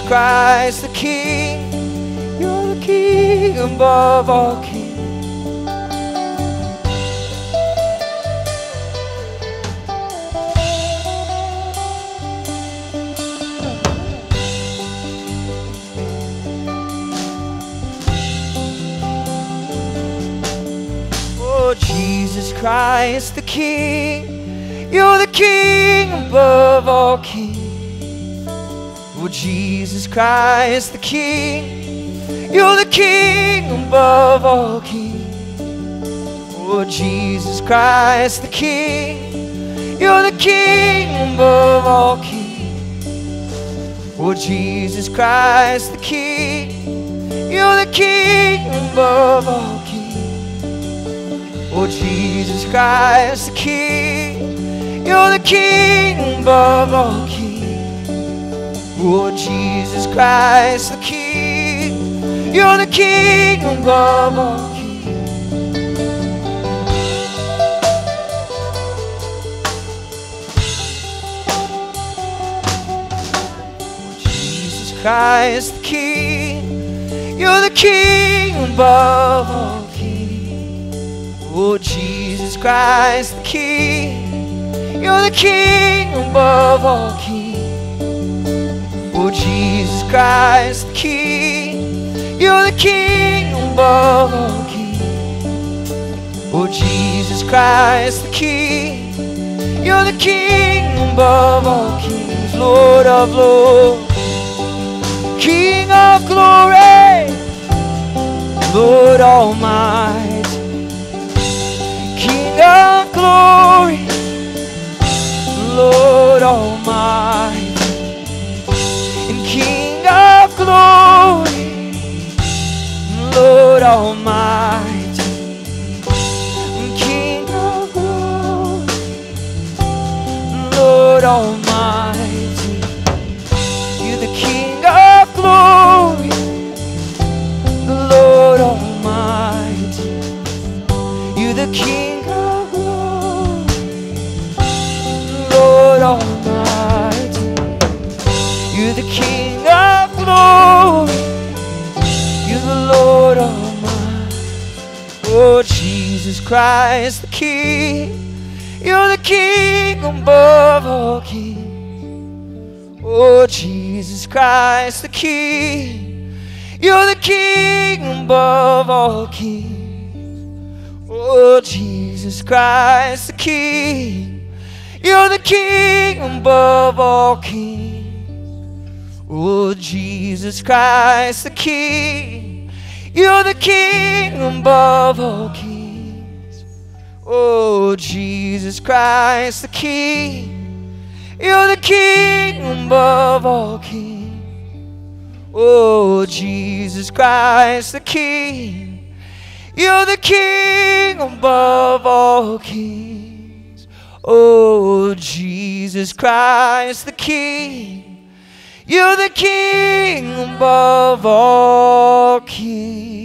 Christ the King. You're the King above all kings. Oh, Jesus Christ the King. You're the King above all kings. Oh, Jesus Christ the King. You're the King above all kings. Oh, Jesus Christ the King. You're the King above all kings. Oh, Jesus Christ the King. You're the King above all kings. Oh, Jesus Christ the King. You're the King above all kings. Oh, Jesus Christ the King. You're the King above all kings. Oh, Jesus Christ the King. You're the King above all kings. Oh, Jesus Christ the King. You're the King above all kings. Oh, Jesus Christ the King. You're the King above all kings. Oh, Jesus Christ the King. You're the King above all kings. Lord of lords, King of glory, Lord almighty, King of glory, Lord almighty, and King of glory, Lord almighty, and King of glory, Lord almighty. You're the King of glory, the Lord almighty. You're the King of glory, Lord almighty. You're the King of glory, you're the Lord almighty. Oh, Jesus Christ the King. You're the King above all kings. Oh, Jesus Christ the King. You're the King above all kings. Oh, Jesus Christ the King. You're the King above all kings. Oh, Jesus Christ the King. You're the King above all kings. Oh, Jesus Christ the King. You're the King above all kings. Oh, Jesus Christ the King. You're the King above all kings. Oh, Jesus Christ the King. You're the King above all kings.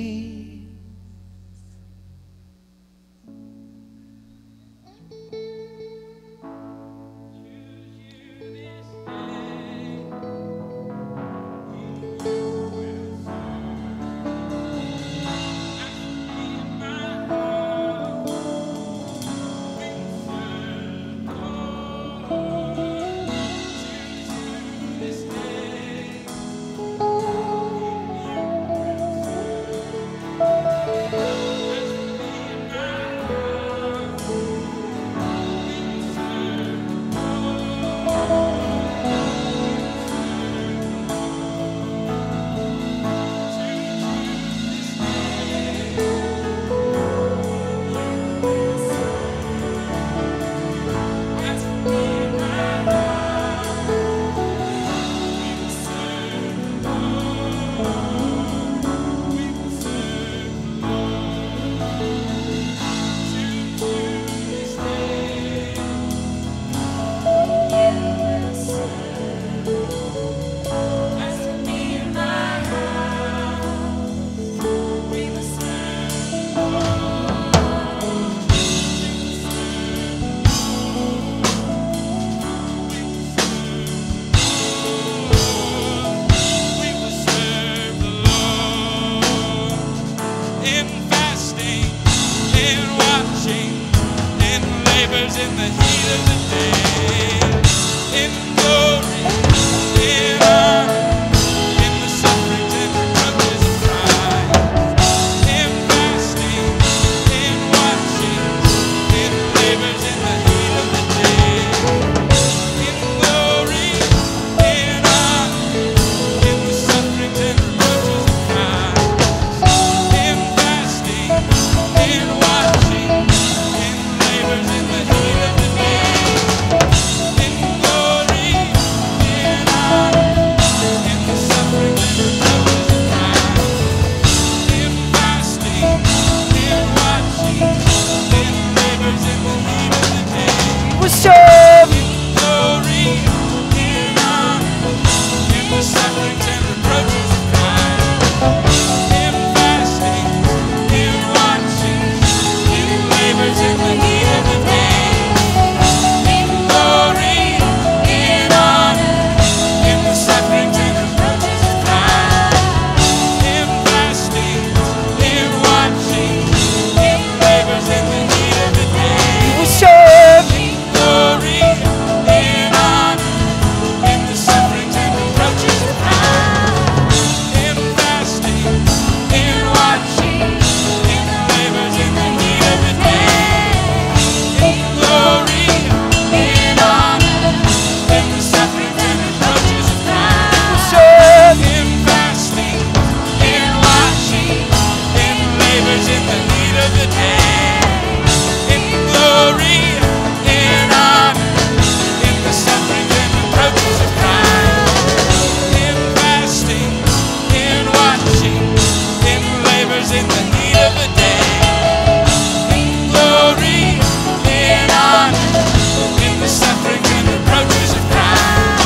sufferings and reproaches of Christ. In fasting, in watching, in labors in the heat of the day, in glory, in honor, in the sufferings and reproaches of Christ. In fasting, in watching, in labors in the heat of the day, we will serve in glory, in honor, in the sufferings and reproaches of Christ. In fasting, in watching, in labors in the heat of the day, in glory, in honor, in the sufferings and reproaches of Christ. Serve in fasting, in watching, in labors in the heat of the day, in glory, in honor, in the sufferings and reproaches of Christ. In fasting, in watching, in labors in the heat of the day, in glory, in honor, in the sufferings and reproaches of Christ.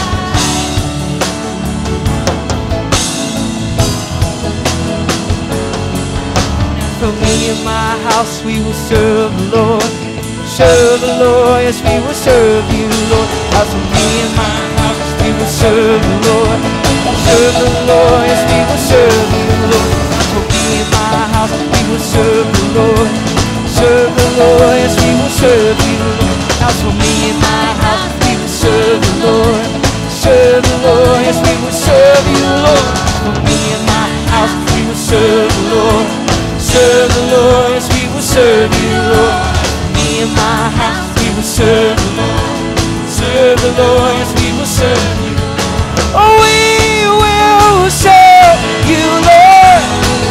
For me and my house, we will serve the Lord. Serve the Lord, yes, we will serve you, Lord. As for me and my house, we will serve the Lord. Serve the Lord, yes, we will serve you, Lord. As for me and my house, we will serve the Lord. Serve the Lord, yes, we will serve you, Lord. As for me and my house, we will serve the Lord. Serve the Lord, yes, we will serve you, Lord. As for me and my house, we will serve the Lord. Serve the Lord, yes, we will serve you, Lord. Me and my house, we will serve the Lord. Serve the Lord, yes, we will serve you. Oh, we will serve you, Lord.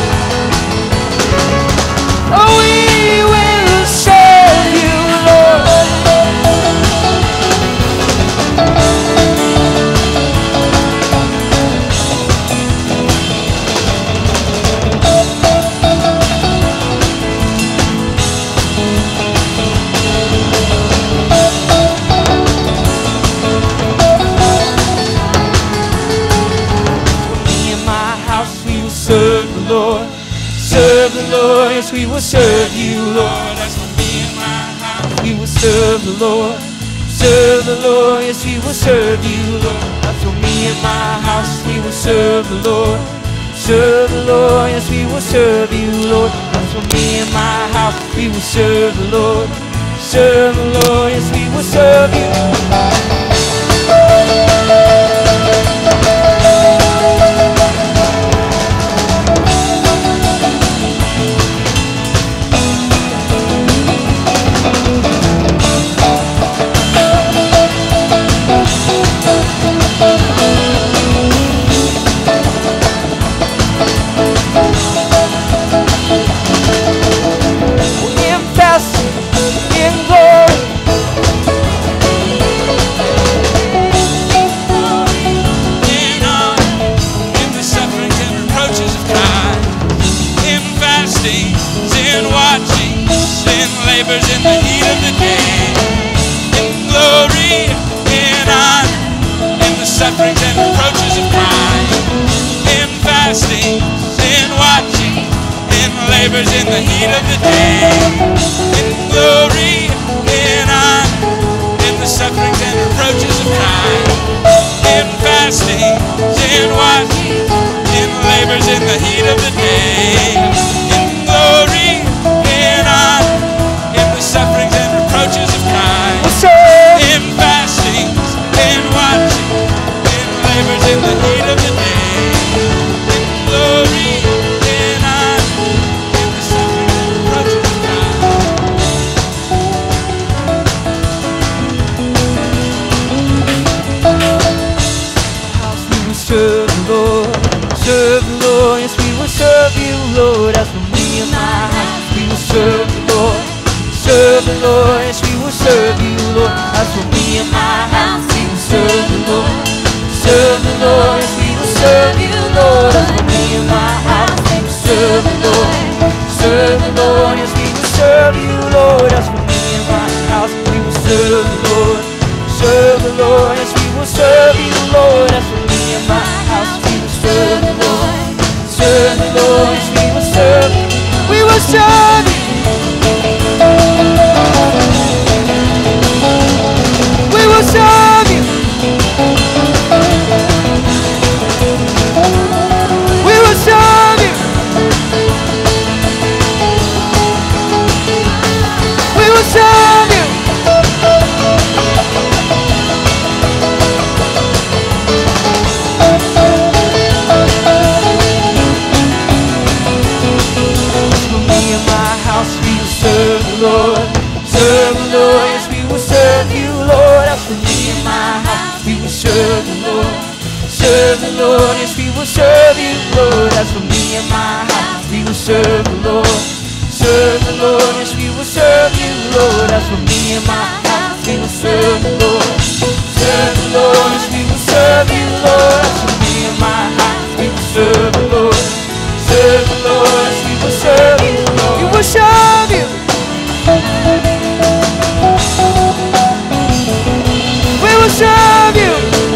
Oh, we will serve you, Lord. Serve the Lord, serve the Lord, yes, we will serve you, Lord. As for me and my house, we will serve the Lord. Serve the Lord, yes, we will serve you, Lord. As for me and my house, we will serve the Lord. Serve the Lord, yes, we will serve you, Lord. As for me and my house, we will serve the Lord. Serve the Lord, yes, we will serve you. In the heat of the day, in glory, in honor, in the sufferings and reproaches of Christ, in fasting, in watching, in labors in the heat of the day, in glory, in honor, in the sufferings and reproaches of Christ, in fasting, in watching, in labors in the heat of the day, in glory, in honor, sufferings and reproaches of Christ, in fasting, in watching, in labors in the heat of the day, in glory, in honor, in the sufferings and reproaches of Christ. House we will serve the Lord, yes, we will serve you, Lord. As for me and my house, we will serve the Lord. Serve the Lord, yes, we will serve you, Lord. As for me and my house, we will serve the Lord. Serve the Lord, yes, we will serve you, Lord. As for me and my house, we will serve the Lord. Serve the Lord, yes, we will serve you, Lord. As for me and my house, we will serve the Lord. Serve the Lord, yes, we will serve you, Lord. As for me and my house, the Lord, yes, we will serve you, Lord. As for me and my house, we will serve the Lord. Serve the Lord, yes, we will serve you, Lord. As for me and my house, we will serve the Lord. Serve the Lord, yes, we will serve you, Lord. As for me and my house, we will serve the Lord. Serve the Lord, yes, we will serve you, Lord. We will serve you. We will serve you.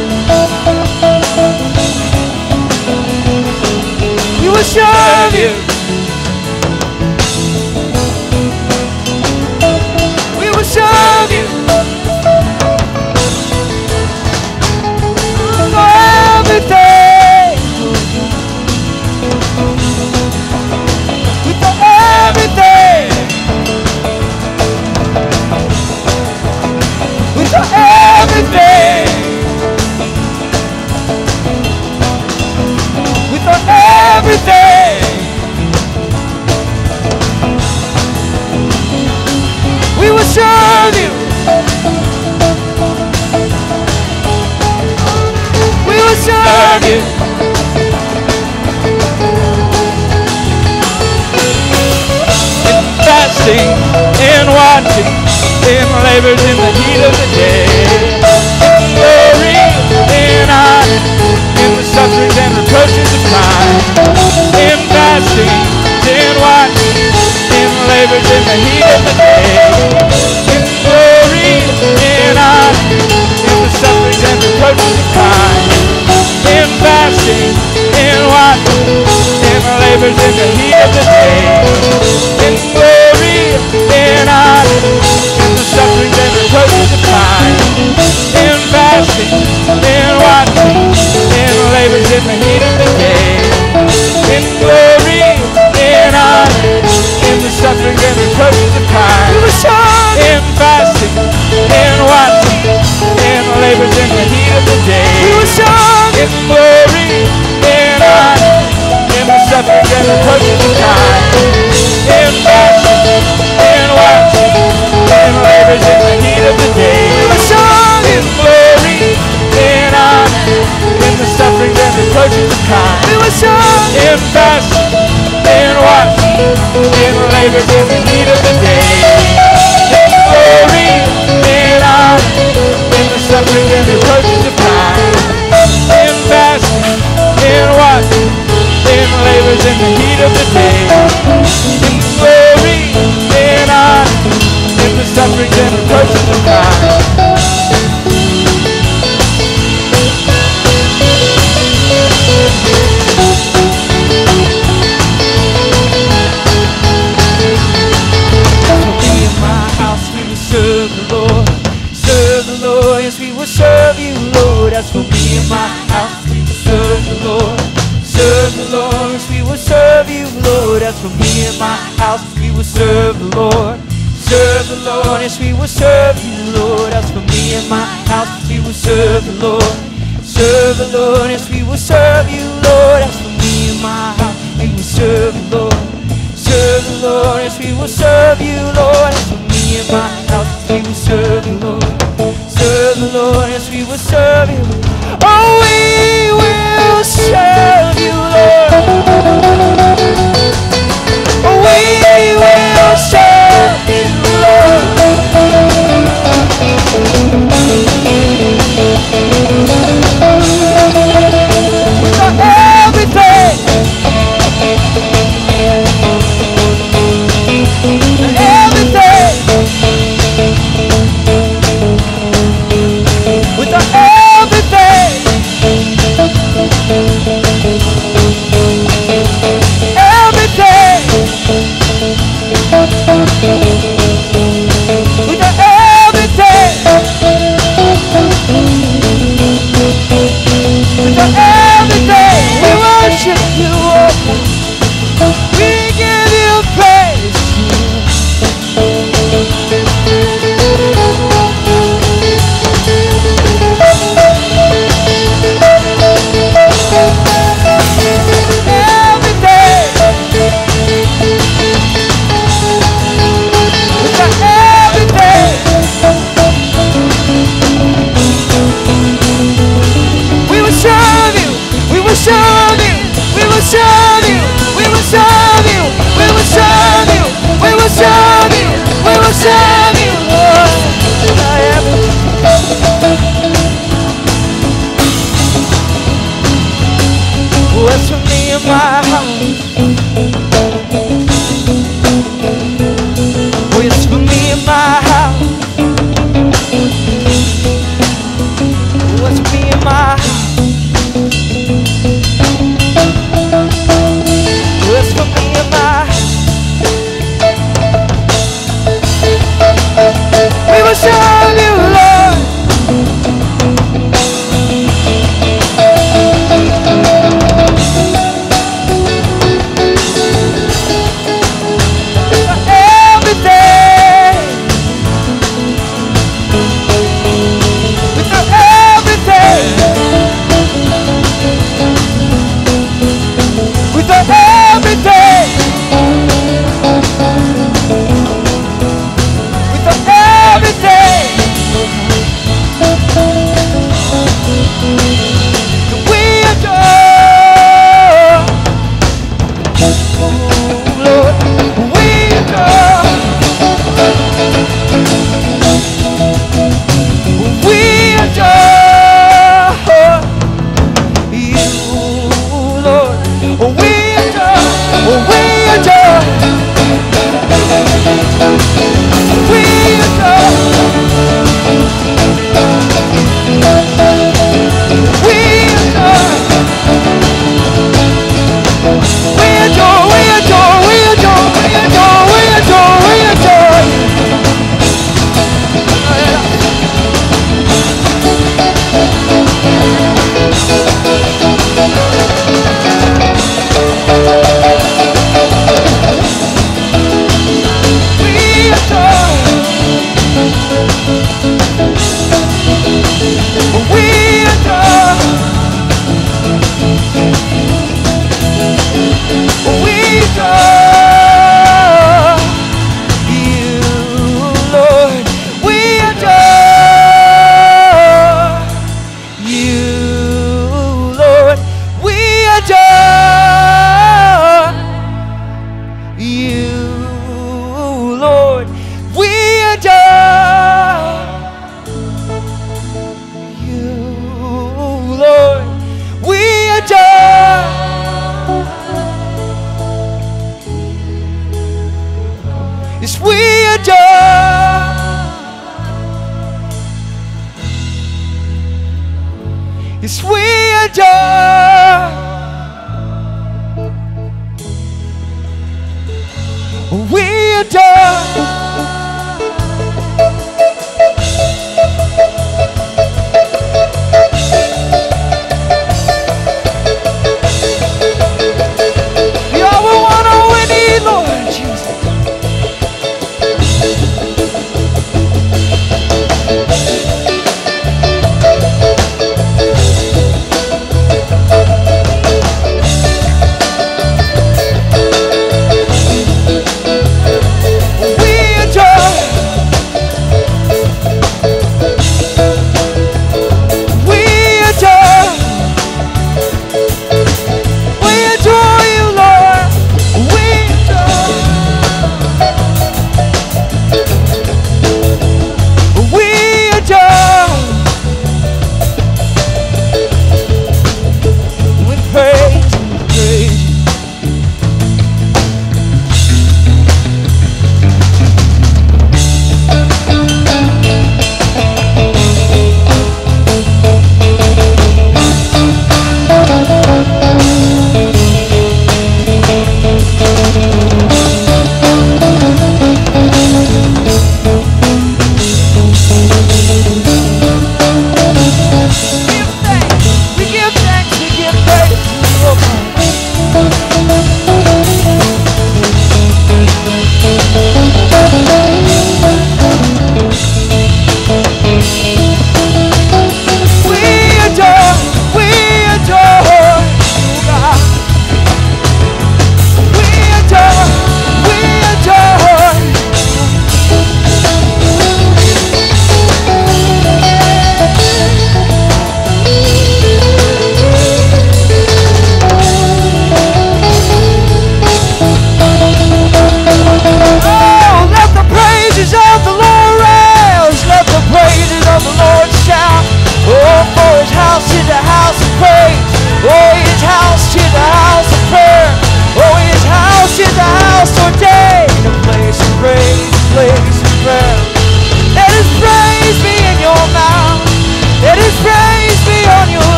We will serve you. We will serve you. For everything. For everything. For everything. For everything. We will serve you. We will serve you. In fasting, in watching, in labors in the heat of the day, in glory, in honor, in the sufferings and reproaches of time, in fasting, in watching, in labors in the heat of the day, in glory, in honor, in the sufferings and reproaches of time, in fasting, in watching, in labors in the heat of the day, in glory, in honor, in the sufferings and reproaches of time, in fasting, in watching, in labors in the heat of the day, in glory, in honor, in the sufferings and reproaches of time, in fasting, in watching, in labors in the heat of the day, in glory, in honor, in the sufferings and reproaches of time, in fasting, in watching, in labors in the heat of the day, in glory, in honor, in the sufferings and reproaches of time, in fasting, in watching, in labors in the heat of the day, in glory, in honor, in the sufferings and reproaches of time, in fasting, in watching, in labors in the heat of the day, in glory, in honor, in the sufferings and reproaches of time. Serve the Lord, serve the Lord, yes, we will serve you, Lord. As for me and my house, we will serve the Lord. Serve the Lord, yes, we will serve you, Lord. As for me and my house, we will serve the Lord. Serve the Lord, yes, we will serve you, Lord. As for me and my house, we will serve the Lord. Serve the Lord, yes, we will serve you, Lord. As for me and my house, we will serve the Lord. Serve the Lord, yes, we will serve you, Lord. As for me and my house, we will serve you, Lord. Serve the Lord, yes, we will serve you. Oh, we will serve you, Lord. Oh, we will serve you, Lord. For everything. With everything, everything, with everything, with everything, we worship you, oh. We give you praise. We will serve you. As for me and my house, oh, it's for me and my house. Oh, it's for me and my house. Oh, it's for me and my house. We will serve you, Lord.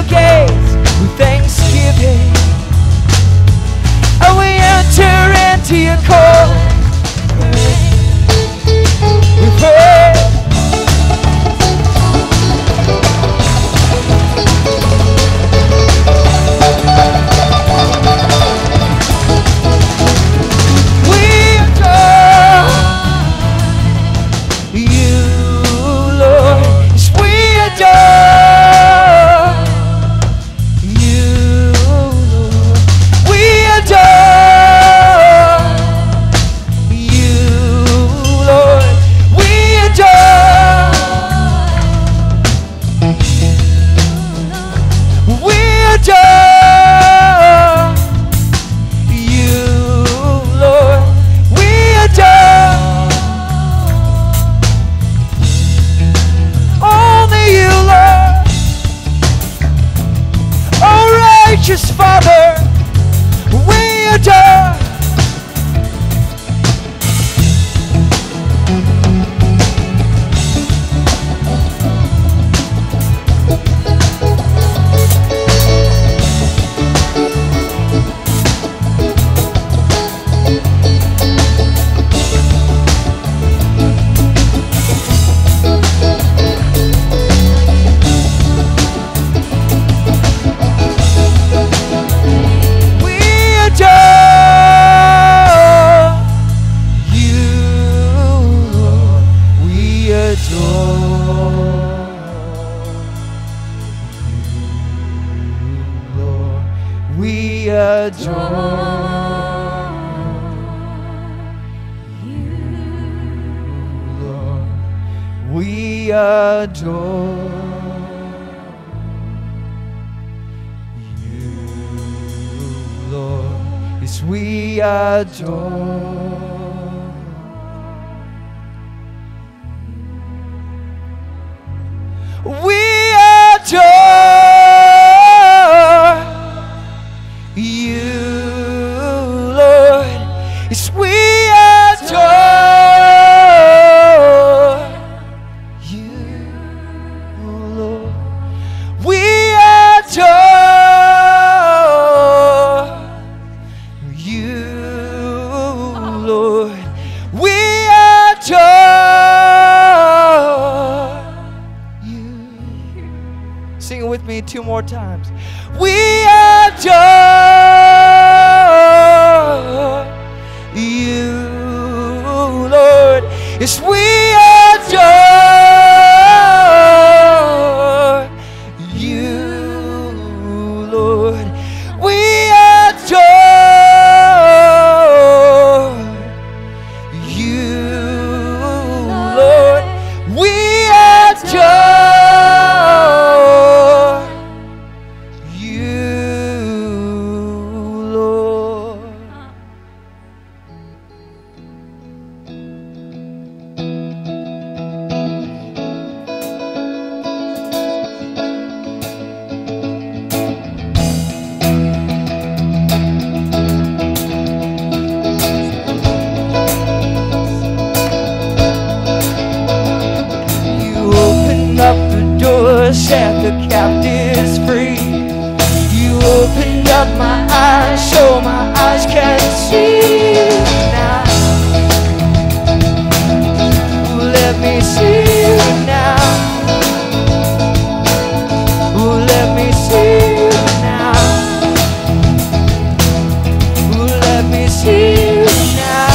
gates with thanksgiving, and we enter into your court with praise. We adore you, Lord. Yes, we adore you, Lord. We adore you, Lord. We adore. We adore you, Lord. We adore. Only you, Lord. Oh, righteous Father, we adore. We adore you, Lord. We adore you, Lord. We adore you, Lord. We adore you, Lord. Yes, we adore. We adore you, Lord. Yes, we adore you, Lord. We adore you, Lord. We adore you. Sing it with me 2 more times. We adore you, Lord. Yes, we adore you, Lord. We adore you, Lord. We adore you, Lord. You opened up the door, set the captives free. You opened up my eyes, so my eyes can see you now. Let me see you now. Let me see you now. Let me see you now.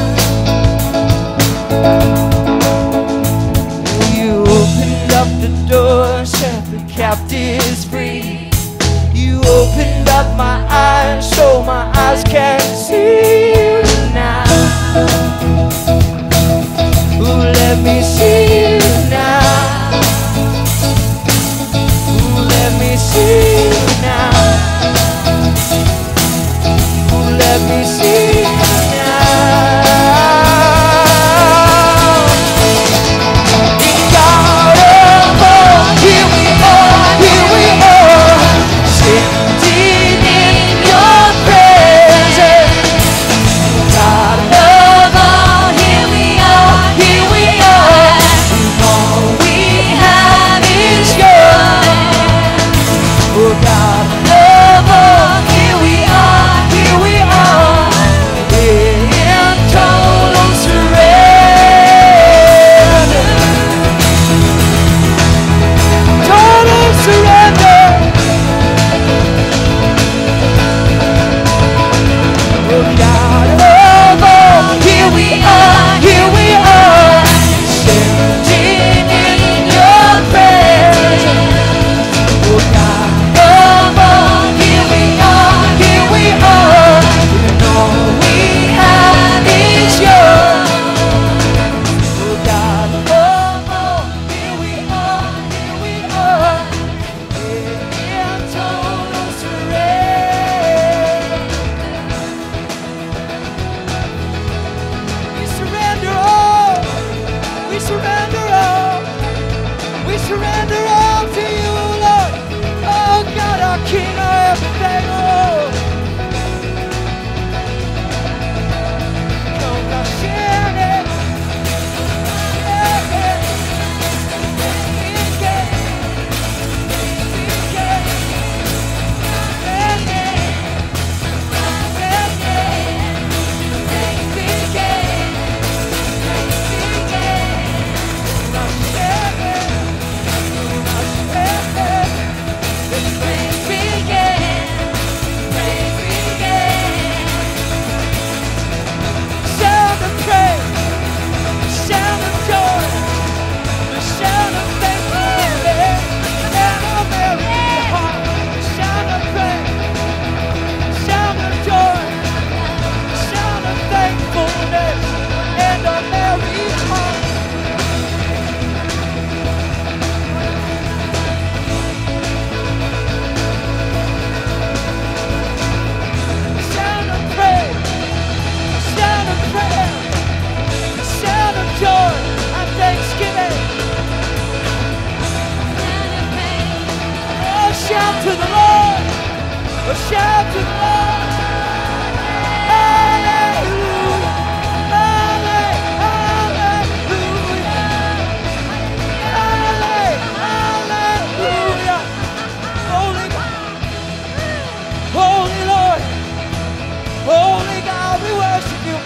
You opened up the door, set the captives free. You opened up my eyes, so my eyes can see you now. Let me see you We surrender all. We surrender all to you, Lord. Oh God, our King, our everything, oh. Come on, share it. Shout to the Lord! Oh, shout to the Lord! Hallelujah! Hallelujah! Holy God! Holy Lord! Holy God, we worship you!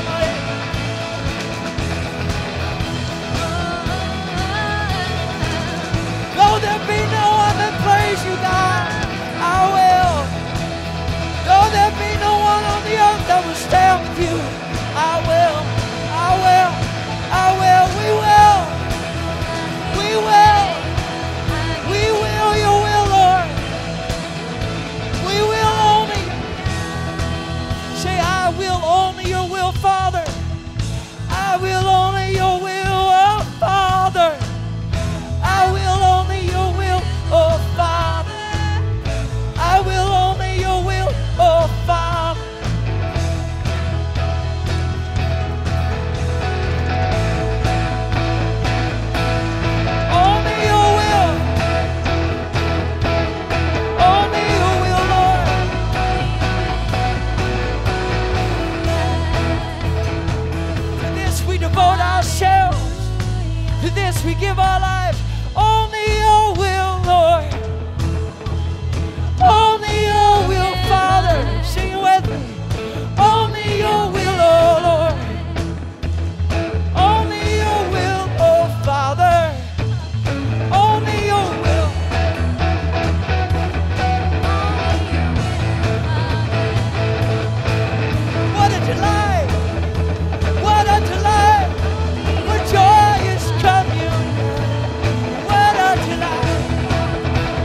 Though there be no one that praise you, God, I will. Though there be no one on the earth that will stand with you, I will. I will. I will. We will. We will. We will your will, Lord. We will only. Say, I will only your will, Father. I will only your will, oh Father. I will only your will, oh Father. I will only your will, oh Father. Only your will. Only your will, Lord. To this we devote ourselves. To this we give our lives. Only your will, Lord. Only your will, Father. Sing it with me. Only your will, oh Lord. Only your will, oh Father. Only your will. What a delight. What a delight. For joy is coming. What a delight.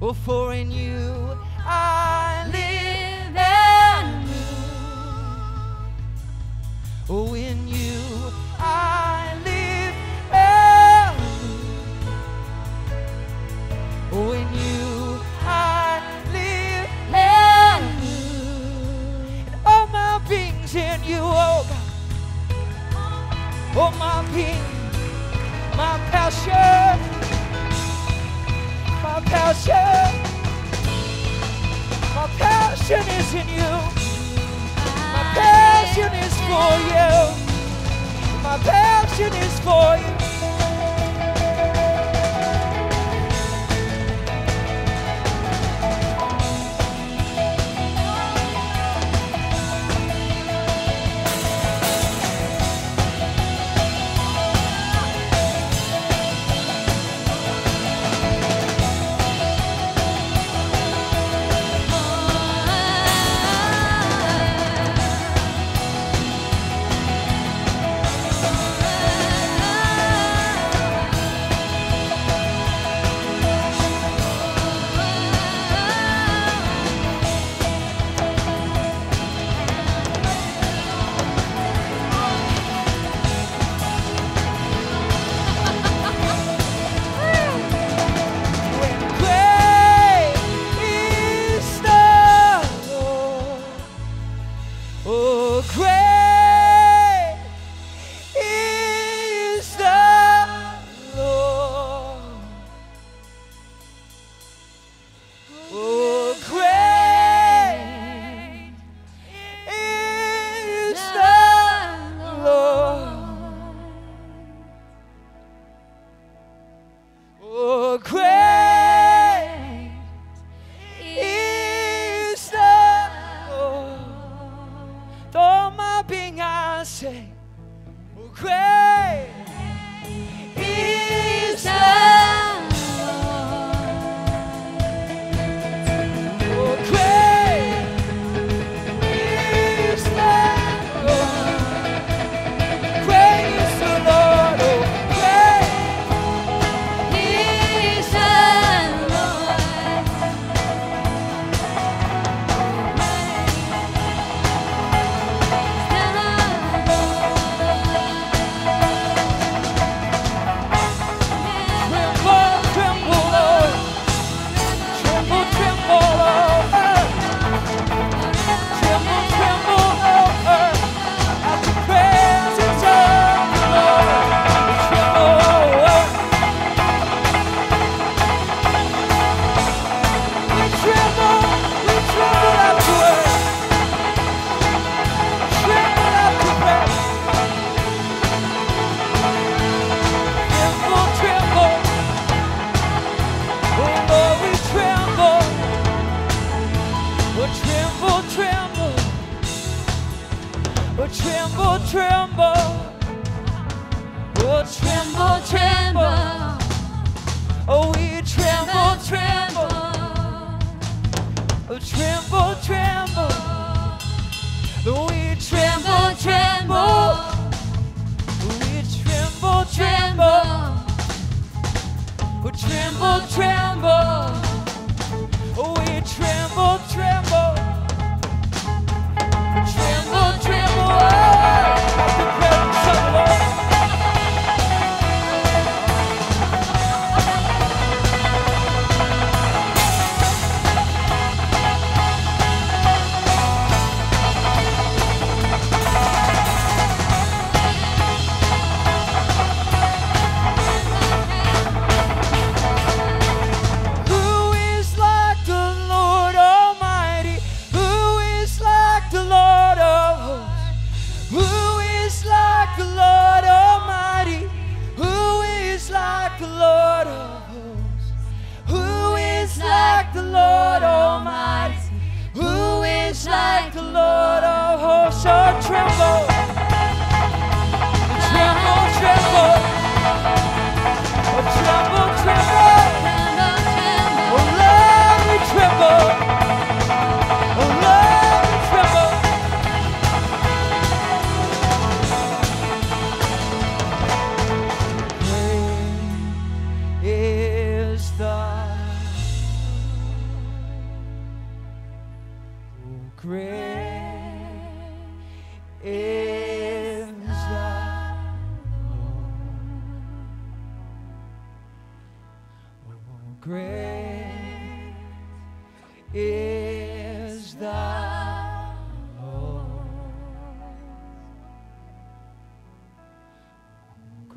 Oh, for in you I live and move. Oh, in you I live and move. Oh, in you I live and move. And all my being's in you, oh God. Oh, my being, my passion, my passion, my passion is in you. My passion is for you. My passion is for you.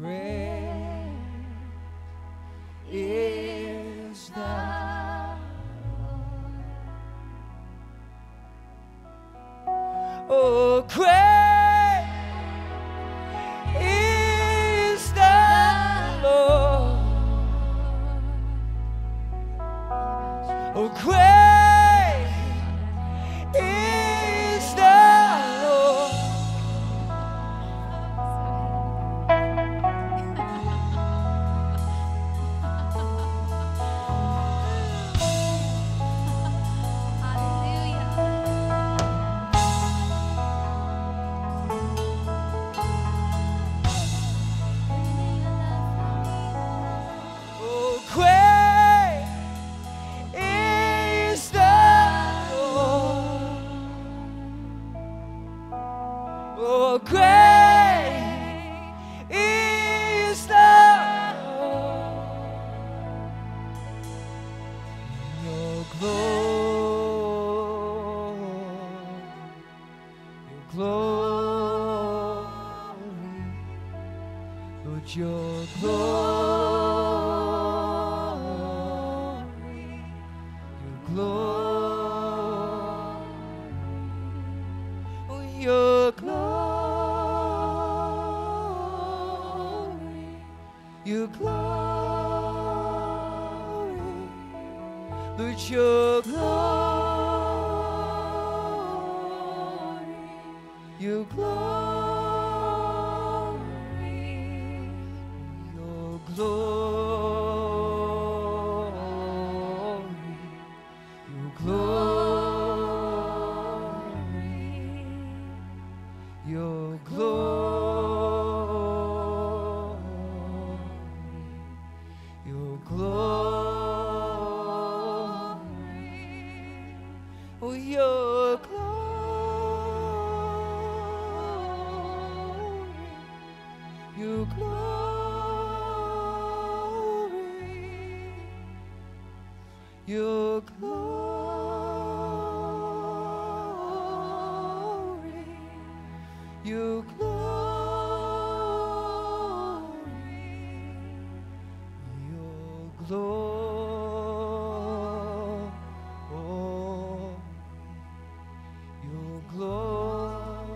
great is thou, oh great is the Lord, oh great is the Lord. Oh, great is the Lord. Oh, great is the Lord. Your glory, Lord, your glory, your glory, oh, your glory, your glory, Lord, your glory, your glory, your glory, your glory, your glory, your glory, oh, your glory, your glory, your glory, your glory, your glory, your glory.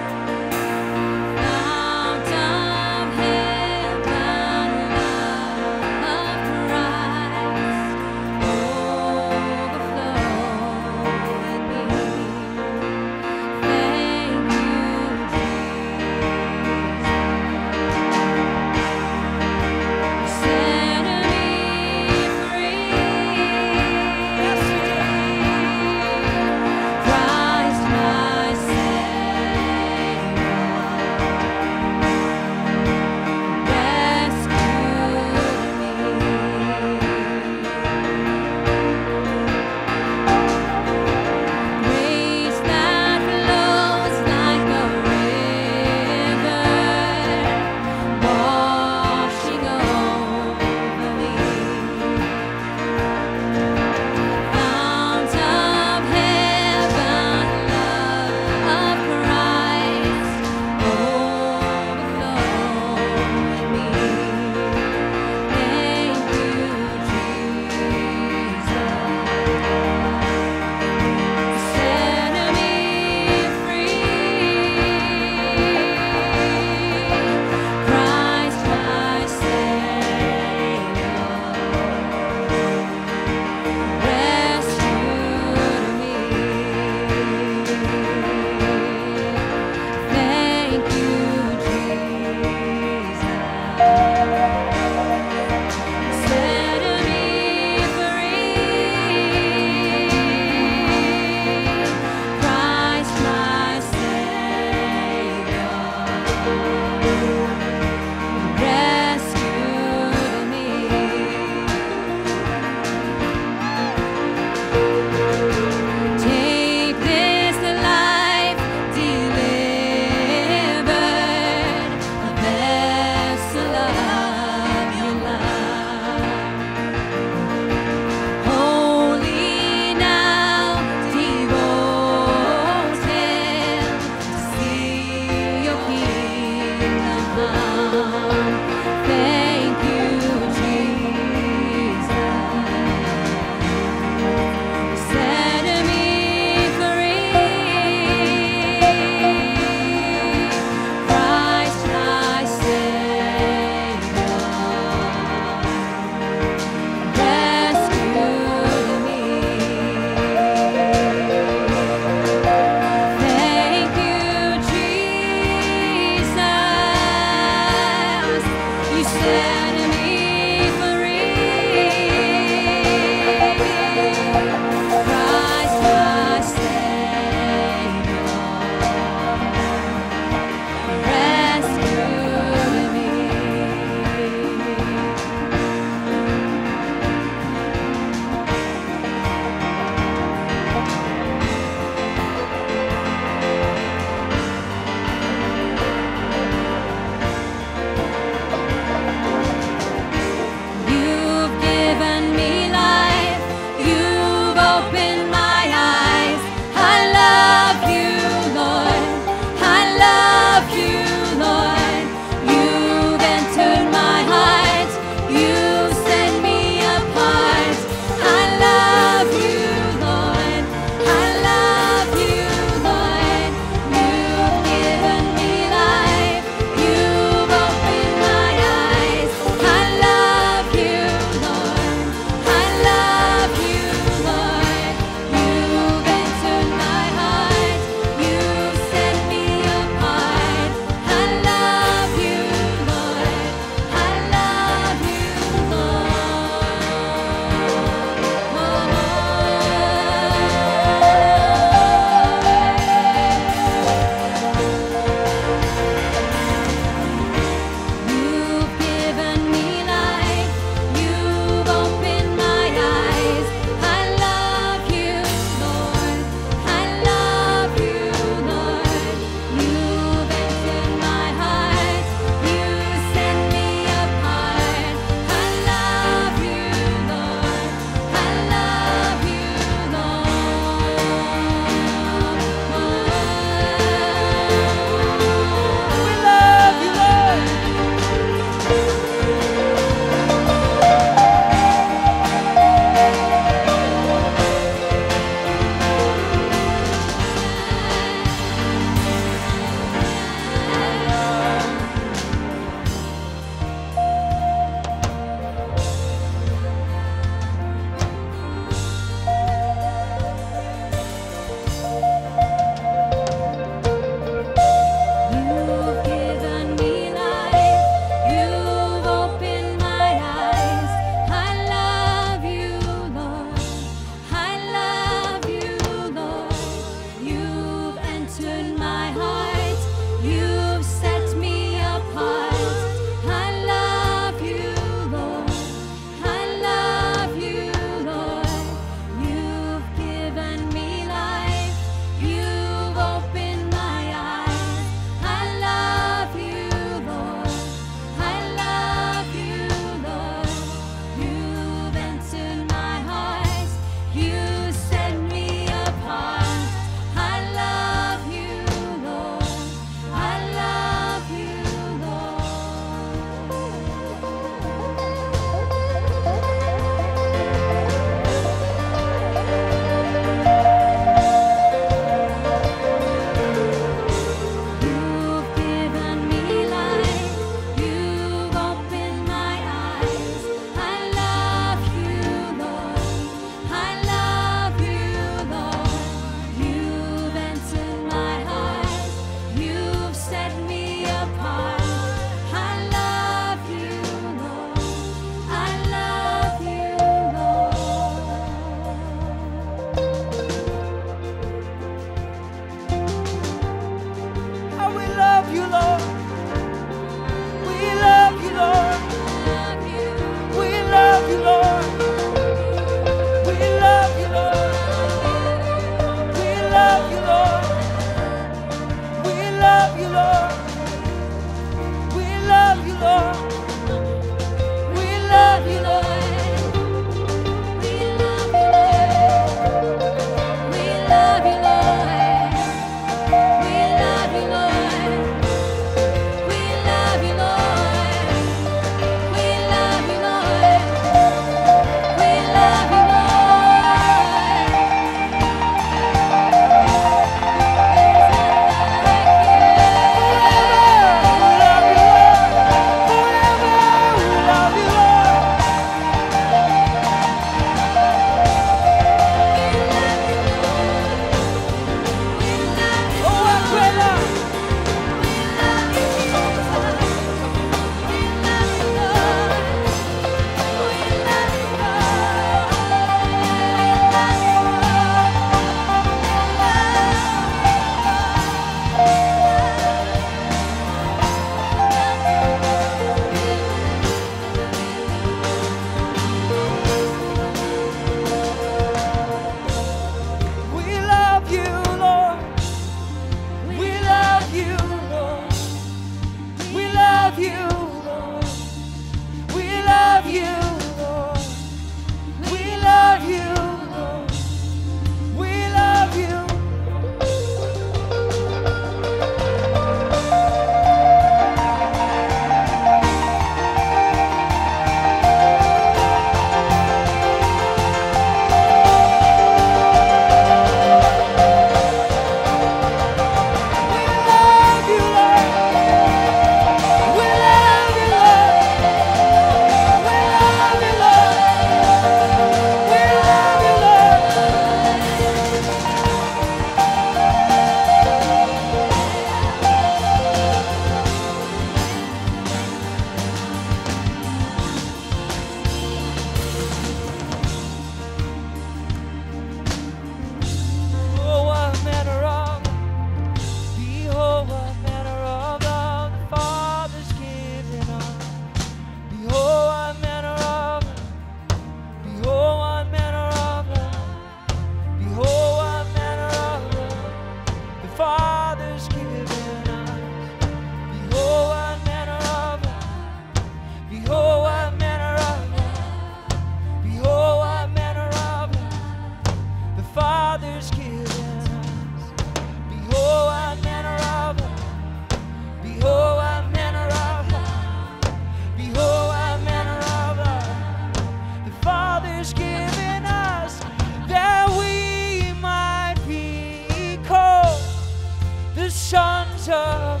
of God,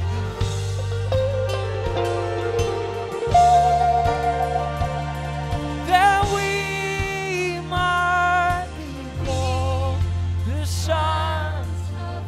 that we might be called the sons of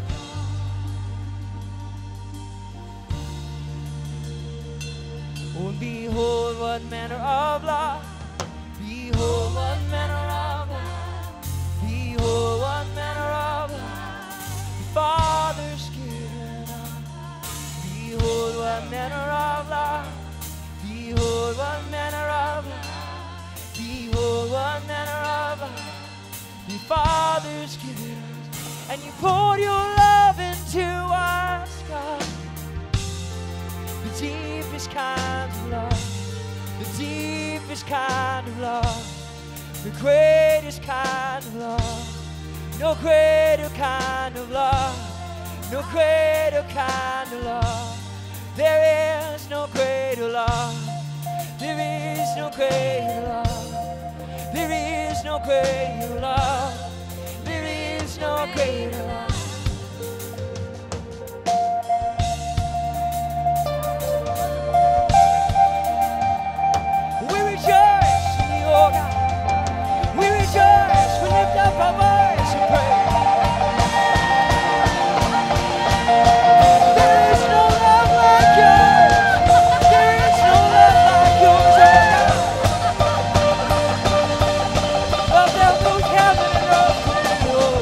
God. Oh, behold what manner of love, behold what manner of love, behold what manner of love the Father's given us. Behold what manner of love, behold what manner of love, behold what manner of love the Father's given us. And you poured your love into us, God, the deepest kind of love, the deepest kind of love, the greatest kind of love. No greater kind of love, no greater kind of love. There is no greater love, there is no greater love, there is no greater love, there is no greater love. We rejoice in you, oh God. We rejoice, we lift up our voice and pray. There is no love like yours. There is no love like yours, oh God. Love that moves heaven and earth with you, oh.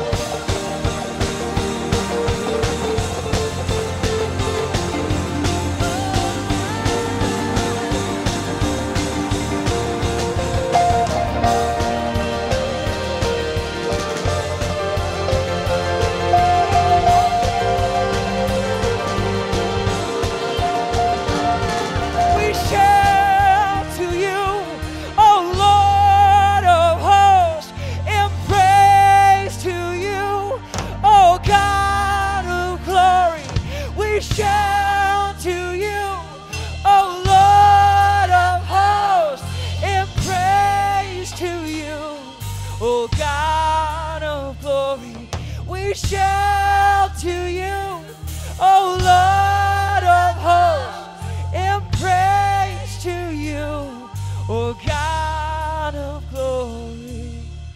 We shout to you, oh Lord of hosts, in praise to you, oh God of glory. We shout to you, oh Lord of hosts, in praise to you, oh God of glory. We shout to you, oh Lord of hosts, in praise to you, oh God of glory.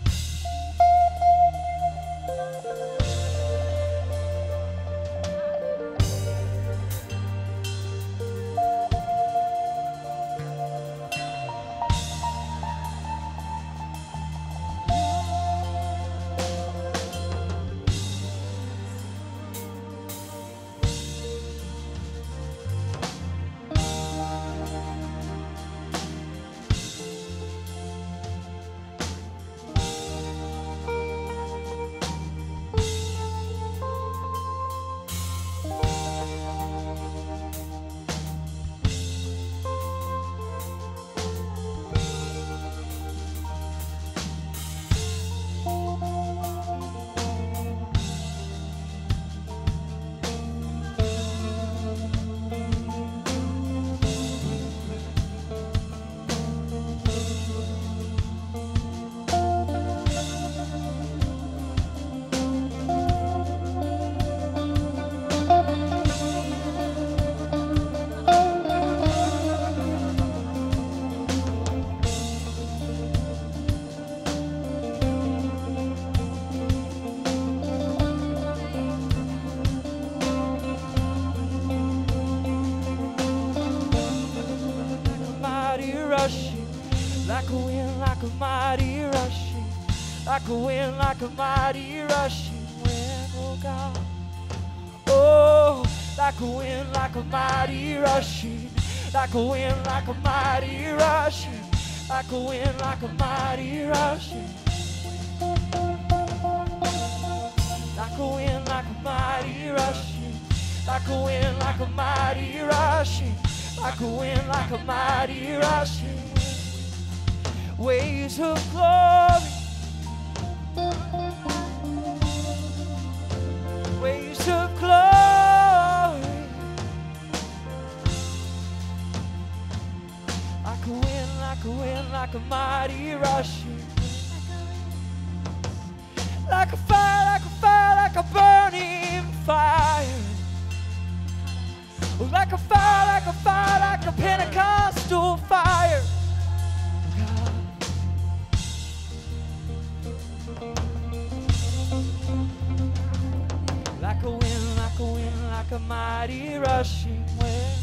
Like a wind, like a mighty rushing, like a wind, like a mighty rushing wind, oh God. Oh, like a wind, like a mighty rushing, like a wind, like a mighty rushing, like a wind, like a mighty rushing. Like a wind, like a mighty rushing, like a wind, like a mighty rushing, like a wind, like a mighty rushing. Waves of glory, waves of glory. Like a wind, like a wind, like a mighty rushing. Like a fire, like a fire, like a burning fire. a Pentecostal fire. Like a wind, like a wind, like a mighty rushing wind.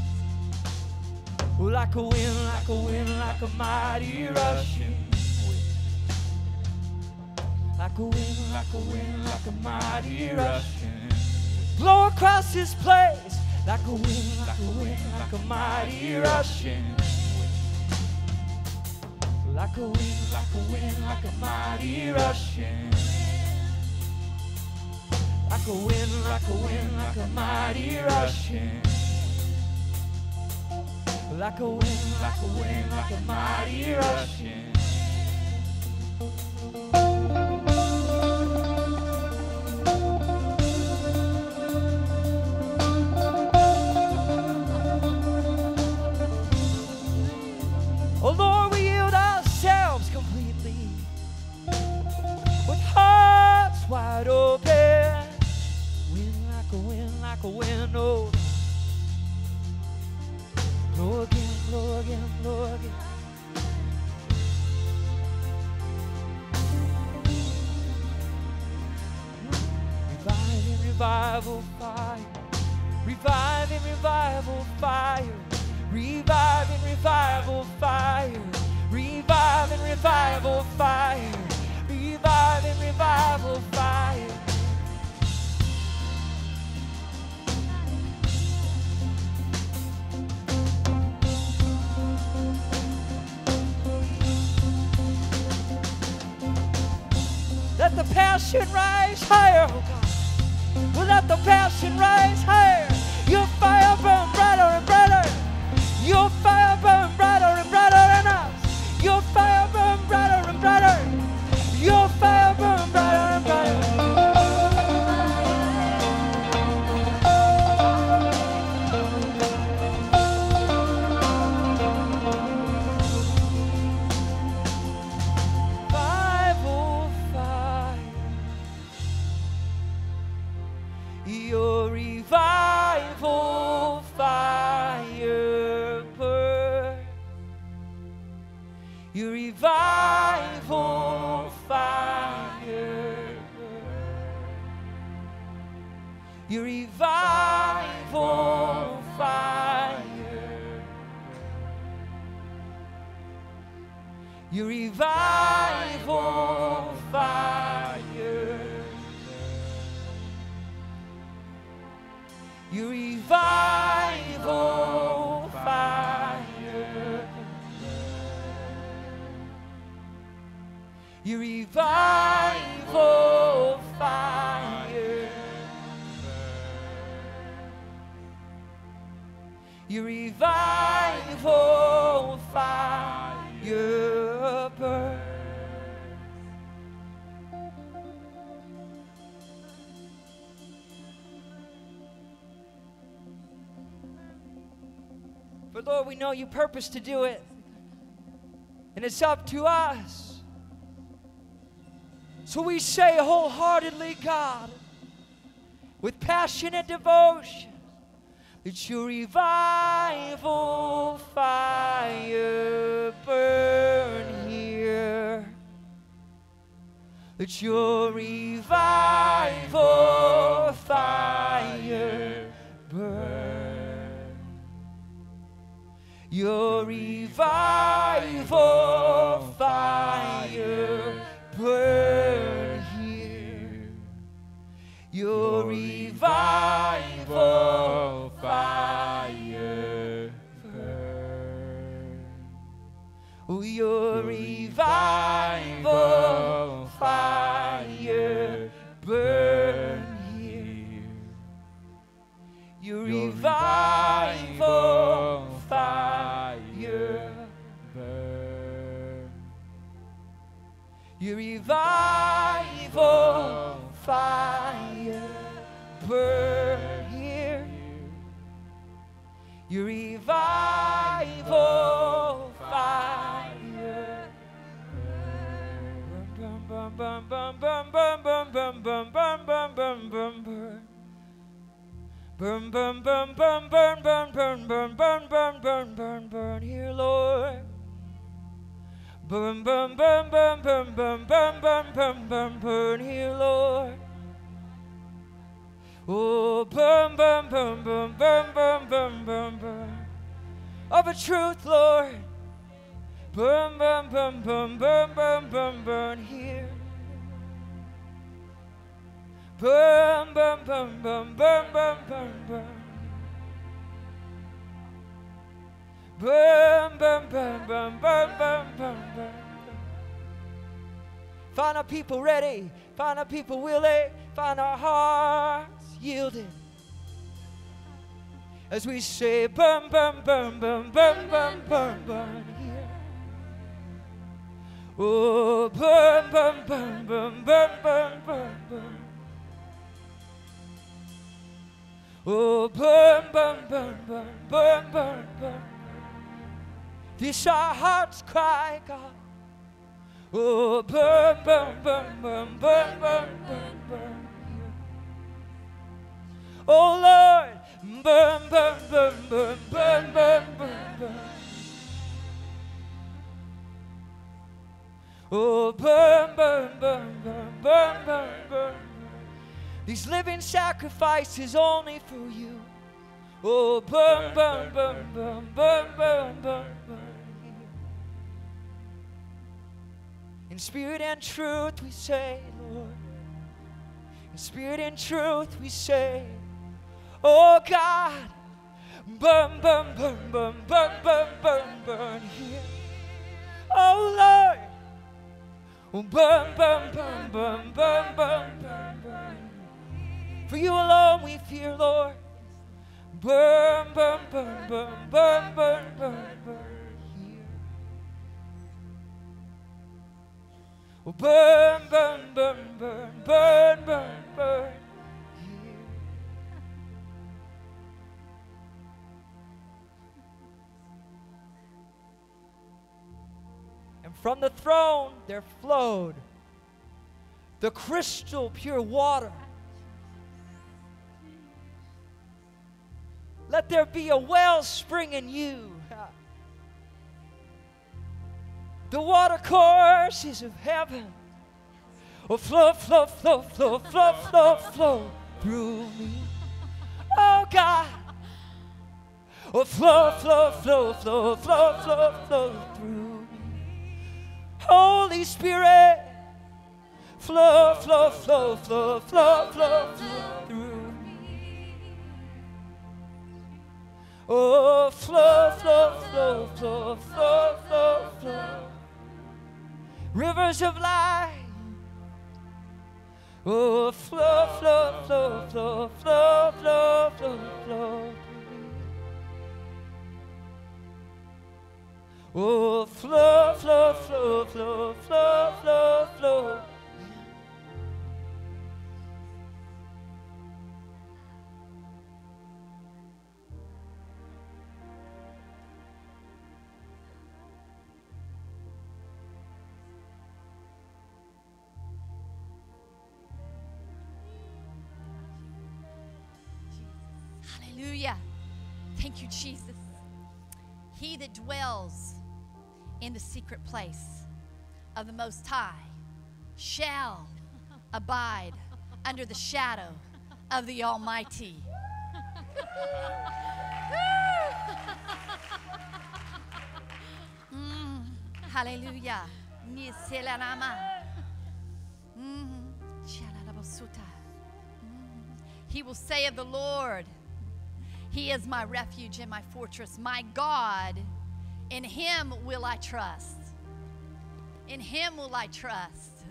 Like a wind, like a wind, like a mighty rushing wind. Like a wind, like a wind, like a mighty rushing. Blow across this place. Like a wind, like a wind, like a mighty rushing wind. Like a wind, like a wind, like a mighty rushing. Like a wind, like a wind, like a mighty rushing. Like a wind, like a wind, like a mighty rushing. Oh Lord, we yield ourselves completely with hearts wide open. Wind like a wind, like a wind, oh. Blow again, blow again, blow again. Reviving revival fire. Reviving revival fire. Reviving revival fire. Reviving revival fire. Reviving revival fire. Let the passion rise higher, oh God. Well, let the passion rise higher. Your fire burn brighter and brighter. Your fire burn brighter and brighter than us. Your fire burn brighter and brighter. Your fire burn brighter and brighter. Revival fire. Your revival fire burn. Your revival fire burn. Your revival fire. Your revival fire. Your revival fire. Your revival fire. Your revival fire burn. For Lord, we know you purpose to do it, and it's up to us. So we say wholeheartedly, God, with passionate devotion, that your revival fire burn here. Let your revival fire burn. Your revival fire burn here. Your revival fire burn. Oh, your revival fire burn here. Your revival fire burn. Your revival fire burn here. Your revival fire burn, burn, burn, burn, burn, burn, burn, burn, burn, burn, burn, burn, burn, burn. Burn, burn, burn, burn, burn, burn, burn, burn, burn, burn, burn, burn, burn here, Lord. Burn, burn, burn, burn, burn, burn, burn, burn, burn, burn, burn here, Lord. Oh, burn, burn, burn, burn, burn, burn, burn, burn, burn. Of a truth, Lord. Burn, burn, burn, burn, burn, burn, burn, burn here. Burn, burn, burn, burn, burn, burn, burn, burn. Burn, burn, burn, burn, burn, burn, burn, burn. Find our people ready. Find our people willing. Find our hearts yielded. As we say, burn, burn, burn, burn, burn, burn, burn, burn here. Oh, burn, burn, burn, burn, burn, burn, burn, burn. Oh, burn, burn, burn, burn, burn, burn, burn. This our heart's cry, God. Oh, burn, burn, burn, burn, burn, burn, burn, burn. Oh, Lord, burn, burn, burn, burn, burn, burn, burn, burn. Oh, burn, burn, burn, burn, burn, burn, burn. These living sacrifices only for you. Oh, burn, burn, burn, burn, burn, burn, burn, burn. In spirit and truth we say, Lord. In spirit and truth we say, oh God, burn, burn, burn, burn, burn, burn, burn, burn here. Oh Lord, oh, burn, burn, burn, burn, burn, burn, burn, burn. For you alone we fear, Lord. Burn, burn, burn, burn, burn, burn, burn, burn here. Oh, burn, burn, burn, burn, burn, burn, burn here. And from the throne there flowed the crystal pure water. Let there be a wellspring in you. The water courses of heaven will flow, flow, flow, flow, flow, flow, flow through me. Oh God. Oh, flow, flow, flow, flow, flow, flow, flow through me. Holy Spirit. Flow, flow, flow, flow, flow, flow, flow through me. Oh, flow, flow, flow, flow, flow, flow, flow. Rivers of life. Oh, flow, flow, flow, flow, flow, flow, flow, flow. Oh, flow, flow, flow, flow, flow, flow, flow. Hallelujah. Thank you, Jesus. He that dwells in the secret place of the Most High shall abide under the shadow of the Almighty. Hallelujah. He will say of the Lord, He is my refuge and my fortress, my God. In Him will I trust. In Him will I trust.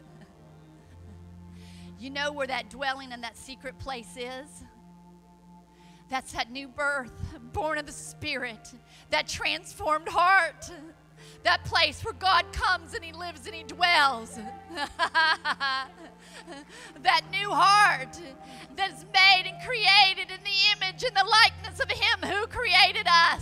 You know where that dwelling in that secret place is? That's that new birth, born of the Spirit, that transformed heart, that place where God comes and He lives and He dwells. That new heart that's made and created in the image and the likeness of Him who created us.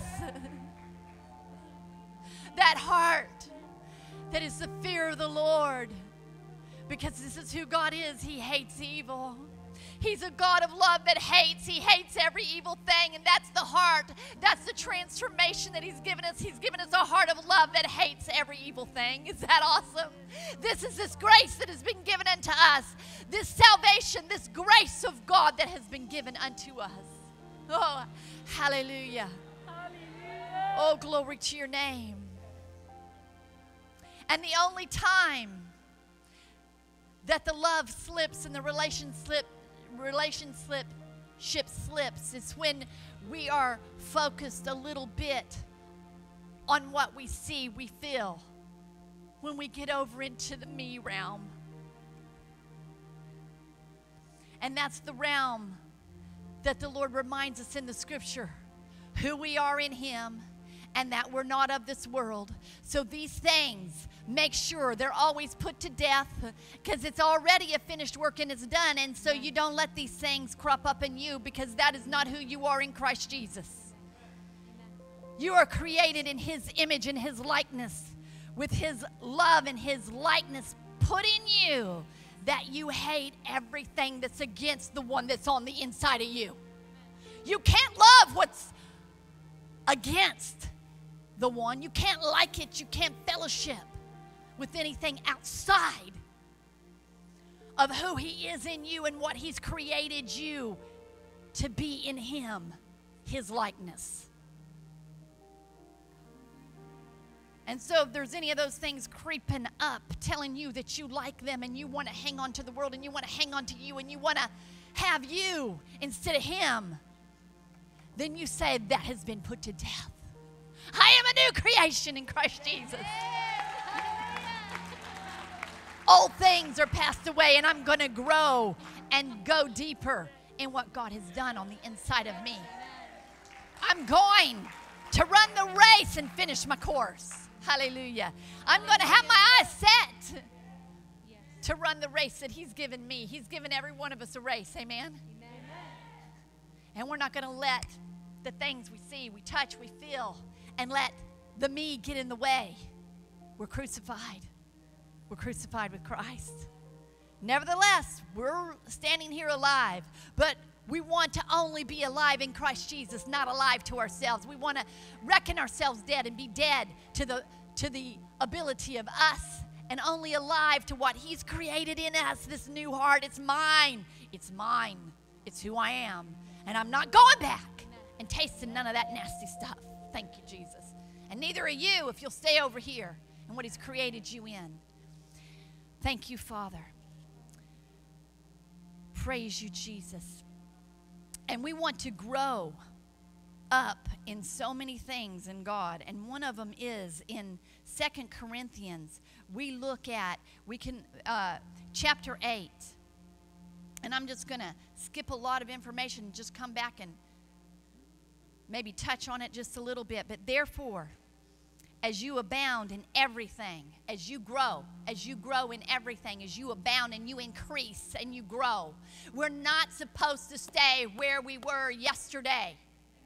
That heart that is the fear of the Lord, because this is who God is. He hates evil. He's a God of love that hates. He hates every evil thing, and that's the heart. That's the transformation that He's given us. He's given us a heart of love that hates every evil thing. Is that awesome? This is this grace that has been given unto us. This salvation, this grace of God that has been given unto us. Oh, hallelujah. Oh, glory to your name. And the only time that the love slips and the relationship slips is when we are focused a little bit on what we see, we feel, when we get over into the me realm. And that's the realm that the Lord reminds us in the scripture, who we are in Him, and that we're not of this world. So these things, make sure they're always put to death, because it's already a finished work and it's done. And so you don't let these things crop up in you, because that is not who you are in Christ Jesus. You are created in His image and His likeness, with His love and His likeness put in you, that you hate everything that's against the one that's on the inside of you. You can't love what's against the one. You can't like it. You can't fellowship with anything outside of who He is in you and what He's created you to be in Him, His likeness. And so if there's any of those things creeping up, telling you that you like them and you want to hang on to the world and you want to hang on to you and you want to have you instead of Him, then you say that has been put to death. I am a new creation in Christ Jesus. Old things are passed away, and I'm going to grow and go deeper in what God has done on the inside of me. I'm going to run the race and finish my course. Hallelujah. I'm going to have my eyes set to run the race that He's given me. He's given every one of us a race. Amen? And we're not going to let the things we see, we touch, we feel, and let the me get in the way. We're crucified. We're crucified with Christ. Nevertheless, we're standing here alive, but we want to only be alive in Christ Jesus, not alive to ourselves. We want to reckon ourselves dead and be dead to the ability of us, and only alive to what He's created in us, this new heart. It's mine. It's mine. It's who I am. And I'm not going back and tasting none of that nasty stuff. Thank you, Jesus. And neither are you if you'll stay over here in what He's created you in. Thank you, Father. Praise you, Jesus. And we want to grow up in so many things in God. And one of them is in 2 Corinthians. We can, chapter 8. And I'm just going to skip a lot of information and just come back and maybe touch on it just a little bit. But therefore, as you abound in everything, as you grow in everything, as you abound and you increase and you grow, we're not supposed to stay where we were yesterday.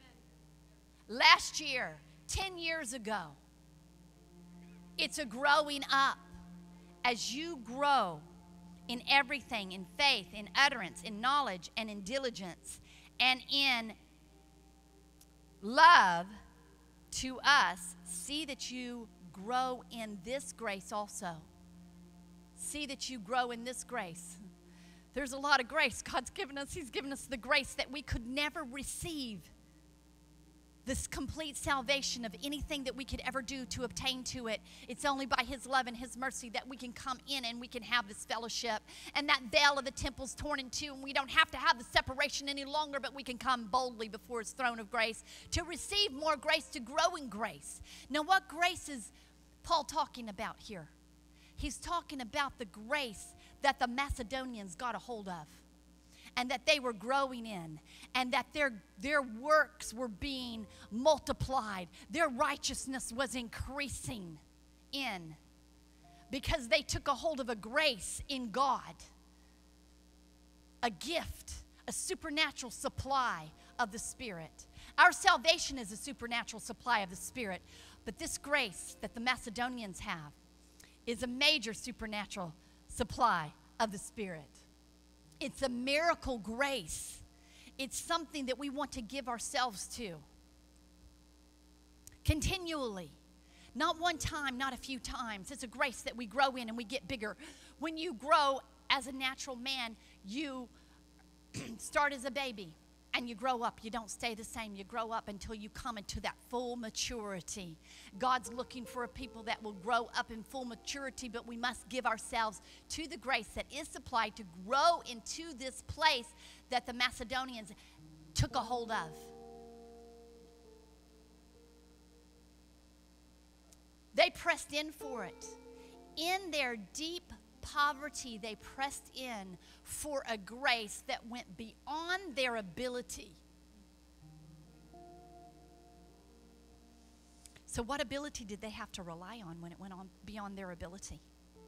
Last year, 10 years ago. It's a growing up. As you grow in everything, in faith, in utterance, in knowledge, and in diligence, and in love to us, see that you grow in this grace also. See that you grow in this grace. There's a lot of grace God's given us. He's given us the grace that we could never receive. This complete salvation of anything that we could ever do to obtain to it. It's only by His love and His mercy that we can come in and we can have this fellowship. And that veil of the temple's torn in two, and we don't have to have the separation any longer, but we can come boldly before His throne of grace to receive more grace, to grow in grace. Now, what grace is Paul talking about here? He's talking about the grace that the Macedonians got a hold of, and that they were growing in, and that their works were being multiplied. Their righteousness was increasing in, because they took a hold of a grace in God, a gift, a supernatural supply of the Spirit. Our salvation is a supernatural supply of the Spirit, but this grace that the Macedonians have is a major supernatural supply of the Spirit. It's a miracle grace. It's something that we want to give ourselves to continually. Not one time, not a few times. It's a grace that we grow in and we get bigger. When you grow as a natural man, you start as a baby and you grow up. You don't stay the same. You grow up until you come into that full maturity. God's looking for a people that will grow up in full maturity, but we must give ourselves to the grace that is supplied to grow into this place that the Macedonians took a hold of. They pressed in for it. In their deep poverty, they pressed in for a grace that went beyond their ability. So what ability did they have to rely on when it went on beyond their ability?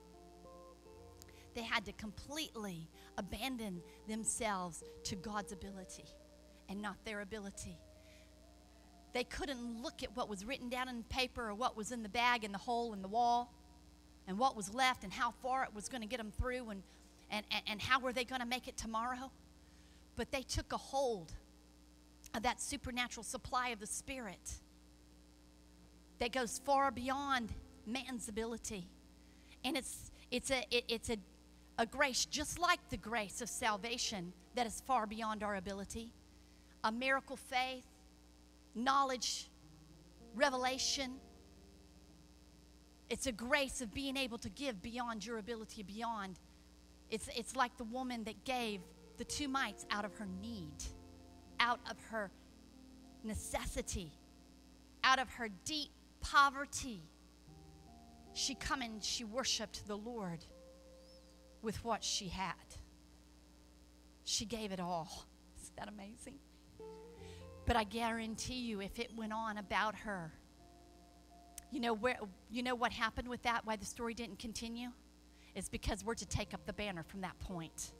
They had to completely abandon themselves to God's ability and not their ability. They couldn't look at what was written down in paper or what was in the bag and the hole in the wall and what was left and how far it was going to get them through and how were they going to make it tomorrow. But they took a hold of that supernatural supply of the Spirit that goes far beyond man's ability. And it's a grace just like the grace of salvation that is far beyond our ability. A miracle faith, knowledge, revelation. It's a grace of being able to give beyond your ability, beyond. It's like the woman that gave the 2 mites out of her need, out of her necessity, out of her deep poverty. She come and she worshiped the Lord with what she had. She gave it all. Isn't that amazing? But I guarantee you, if it went on about her, you know what happened with that, why the story didn't continue? It's because we're to take up the banner from that point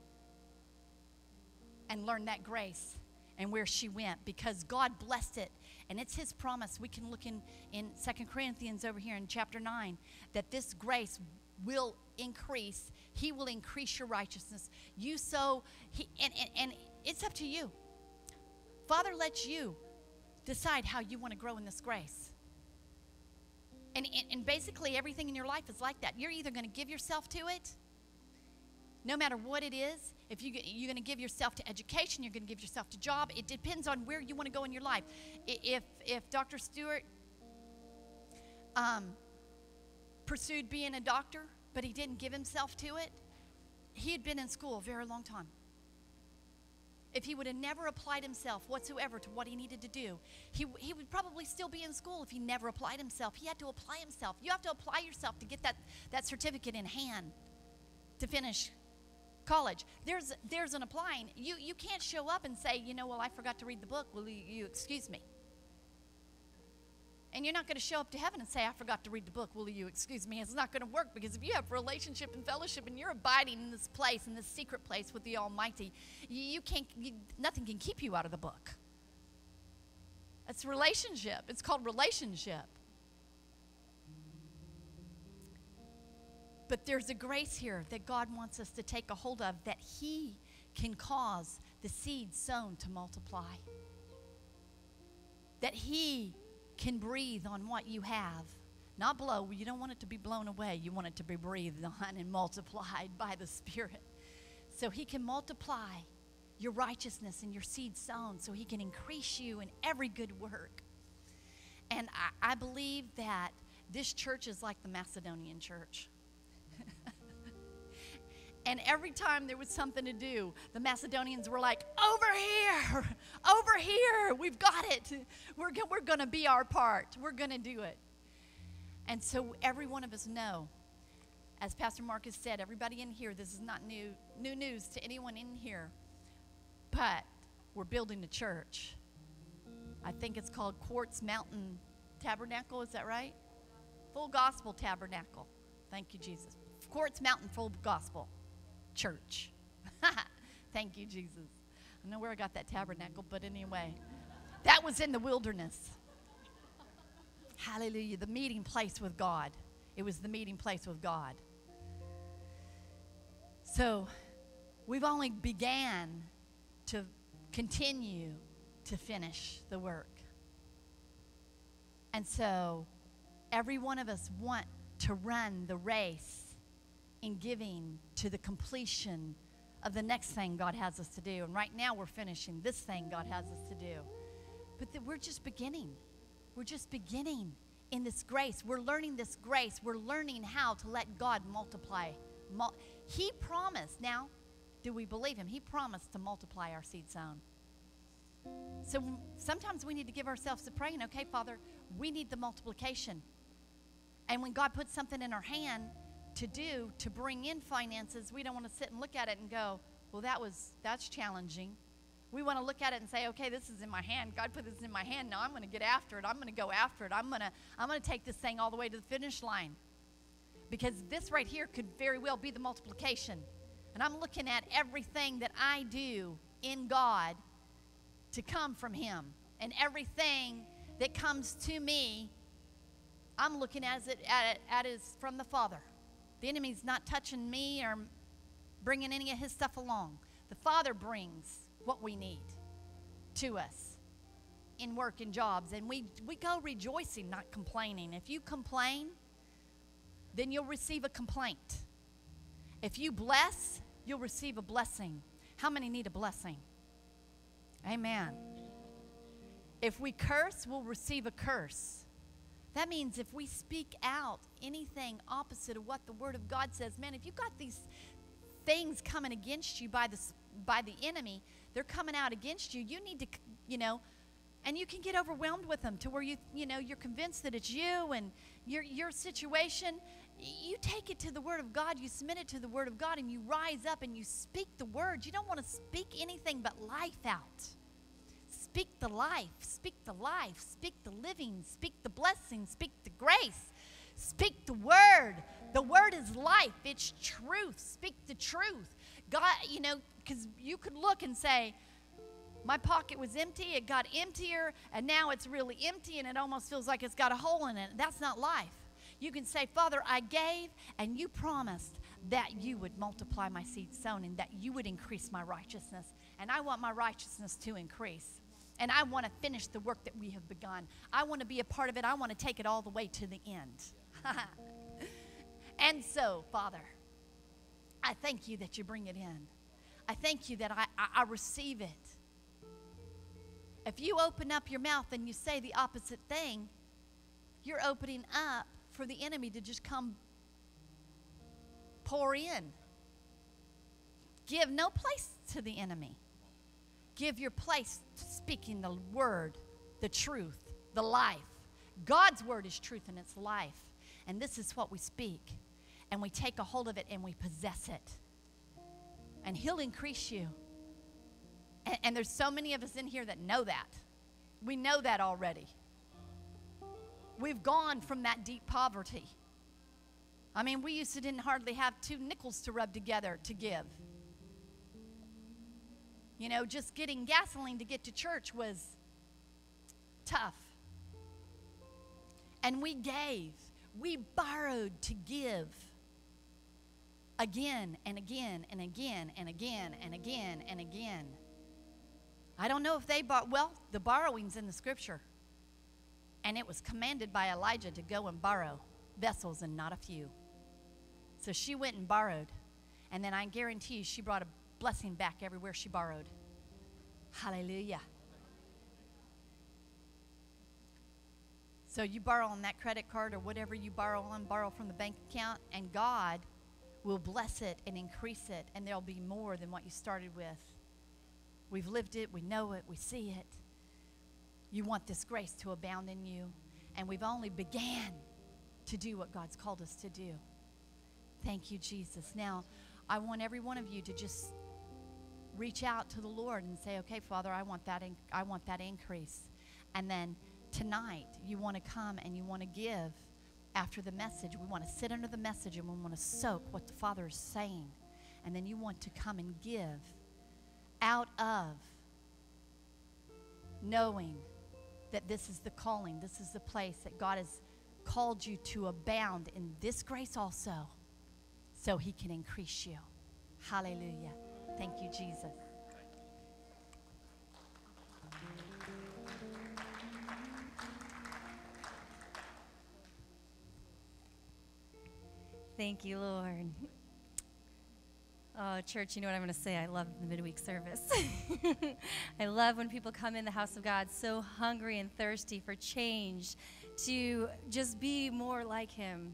and learn that grace and where she went, because God blessed it. And it's his promise. We can look in 2 Corinthians over here in chapter 9, that this grace will increase. He will increase your righteousness. You sow, and it's up to you. Father lets you decide how you want to grow in this grace. And basically everything in your life is like that. You're either going to give yourself to it, no matter what it is. If you're going to give yourself to education, you're going to give yourself to job. It depends on where you want to go in your life. If Dr. Stewart pursued being a doctor, but he didn't give himself to it, he had been in school a very long time. If he would have never applied himself whatsoever to what he needed to do, he would probably still be in school if he never applied himself. He had to apply himself. You have to apply yourself to get that certificate in hand to finish college. There's an applying. You can't show up and say, well, I forgot to read the book. Will you excuse me? And you're not going to show up to heaven and say, I forgot to read the book. Will you excuse me? It's not going to work, because if you have relationship and fellowship and you're abiding in this place, in this secret place with the Almighty, nothing can keep you out of the book. It's relationship. It's called relationship. But there's a grace here that God wants us to take a hold of, that he can cause the seed sown to multiply. That he can breathe on what you have. Not blow. You don't want it to be blown away. You want it to be breathed on and multiplied by the Spirit. So he can multiply your righteousness and your seed sown, so he can increase you in every good work. And I believe that this church is like the Macedonian church. And every time there was something to do, the Macedonians were like, over here, we've got it. We're going to be our part. We're going to do it. And so every one of us know, as Pastor Marcus said, everybody in here, this is not new news to anyone in here, but we're building a church. I think it's called Quartz Mountain Tabernacle, is that right? Full Gospel Tabernacle. Thank you, Jesus. Quartz Mountain Full Gospel Church. Thank you, Jesus. I don't know where I got that tabernacle, but anyway, that was in the wilderness. Hallelujah. The meeting place with God. It was the meeting place with God. So We've only began to continue to finish the work. And so every one of us want to run the race in giving to the completion of the next thing God has us to do. And right now we're finishing this thing God has us to do. But we're just beginning. We're just beginning in this grace. We're learning this grace. We're learning how to let God multiply. He promised. Now, do we believe him? He promised to multiply our seed sown. So sometimes we need to give ourselves to praying, okay, Father, we need the multiplication. And when God puts something in our hand to do, to bring in finances, we don't want to sit and look at it and go, well, that's challenging. We want to look at it and say, okay, this is in my hand. God put this in my hand. Now I'm going to get after it. I'm going to go after it. I'm going to take this thing all the way to the finish line. Because this right here could very well be the multiplication. And I'm looking at everything that I do in God to come from him. And everything that comes to me, I'm looking at it as from the Father. The enemy's not touching me or bringing any of his stuff along. The Father brings what we need to us in work and jobs. And we go rejoicing, not complaining. If you complain, then you'll receive a complaint. If you bless, you'll receive a blessing. How many need a blessing? Amen. If we curse, we'll receive a curse. That means if we speak out anything opposite of what the Word of God says, man, if you've got these things coming against you by the enemy, they're coming out against you, you need to, and you can get overwhelmed with them to where you're convinced that it's you and your situation. You take it to the Word of God, you submit it to the Word of God, and you rise up and you speak the Word. You don't want to speak anything but life out. Speak the life, speak the life, speak the living, speak the blessing, speak the grace, speak the Word. The Word is life, it's truth. Speak the truth. God, because you could look and say, my pocket was empty, it got emptier, and now it's really empty, and it almost feels like it's got a hole in it. That's not life. You can say, Father, I gave, and you promised that you would multiply my seed sown and that you would increase my righteousness. And I want my righteousness to increase. And I want to finish the work that we have begun. I want to be a part of it. I want to take it all the way to the end. And so, Father, I thank you that you bring it in. I thank you that I receive it. If you open up your mouth and you say the opposite thing, you're opening up for the enemy to just come pour in. Give no place to the enemy. Give your place to speaking the word, the truth, the life. God's word is truth and it's life. And this is what we speak. And we take a hold of it and we possess it. And he'll increase you. And there's so many of us in here that know that. We know that already. We've gone from that deep poverty. I mean, we didn't hardly have 2 nickels to rub together to give. Just getting gasoline to get to church was tough. And we gave. We borrowed to give. Again and again and again and again and again and again. I don't know if they bought, the borrowing's in the scripture. And it was commanded by Elijah to go and borrow vessels and not a few. So she went and borrowed. And then I guarantee you she brought a blessing back everywhere she borrowed. Hallelujah. So you borrow on that credit card or whatever you borrow from the bank account, and God will bless it and increase it, and there'll be more than what you started with. We've lived it, we know it, we see it. You want this grace to abound in you, and we've only began to do what God's called us to do. Thank you, Jesus. Now, I want every one of you to just reach out to the Lord and say, okay, Father, I want that increase. And then tonight, you want to come and you want to give after the message. We want to sit under the message and we want to soak what the Father is saying. And then you want to come and give out of knowing that this is the calling, this is the place that God has called you to abound in this grace also, so he can increase you. Hallelujah. Thank you, Jesus. Thank you, Lord. Oh, church, you know what I'm going to say? I love the midweek service. I love when people come in the house of God so hungry and thirsty for change, to just be more like him.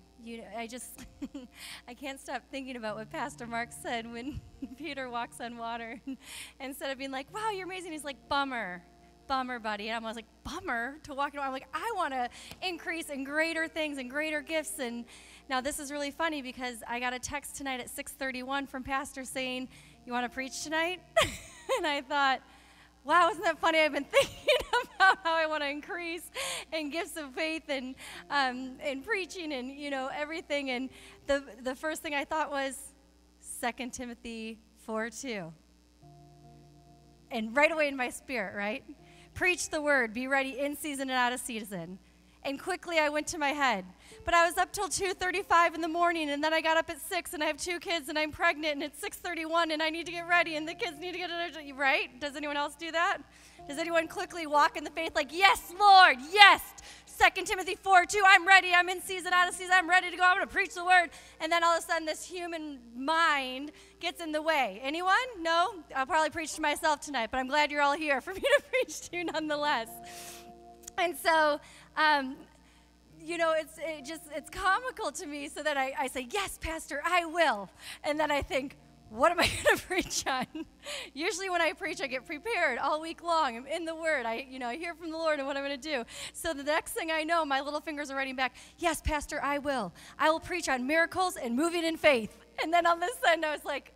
I can't stop thinking about what Pastor Mark said when Peter walks on water. Instead of being like, wow, you're amazing, he's like, bummer, buddy. And I was like, bummer to walk around. I'm like, I want to increase in greater things and greater gifts. And now this is really funny because I got a text tonight at 6:31 from Pastor saying, you want to preach tonight? And I thought, wow, isn't that funny? I've been thinking about how I want to increase in gifts of faith and preaching and, everything. And the first thing I thought was 2 Timothy 4:2. And right away in my spirit, right? Preach the word, be ready in season and out of season. And quickly I went to my head. But I was up till 2:35 in the morning, and then I got up at 6, and I have 2 kids, and I'm pregnant, and it's 6:31, and I need to get ready, and the kids need to get ready, right? Does anyone else do that? Does anyone quickly walk in the faith like, yes, Lord, yes, 2 Timothy 4:2, I'm ready, I'm in season, out of season, I'm ready to go, I'm going to preach the word. And then all of a sudden this human mind gets in the way. Anyone? No? I'll probably preach to myself tonight, but I'm glad you're all here for me to preach to you nonetheless. And so, it's comical to me, so that I say, yes, Pastor, I will. And then I think, what am I going to preach on? Usually when I preach, I get prepared all week long. I'm in the Word. I hear from the Lord and what I'm going to do. So the next thing I know, my little fingers are writing back, yes, Pastor, I will. I will preach on miracles and moving in faith. And then all of a sudden I was like,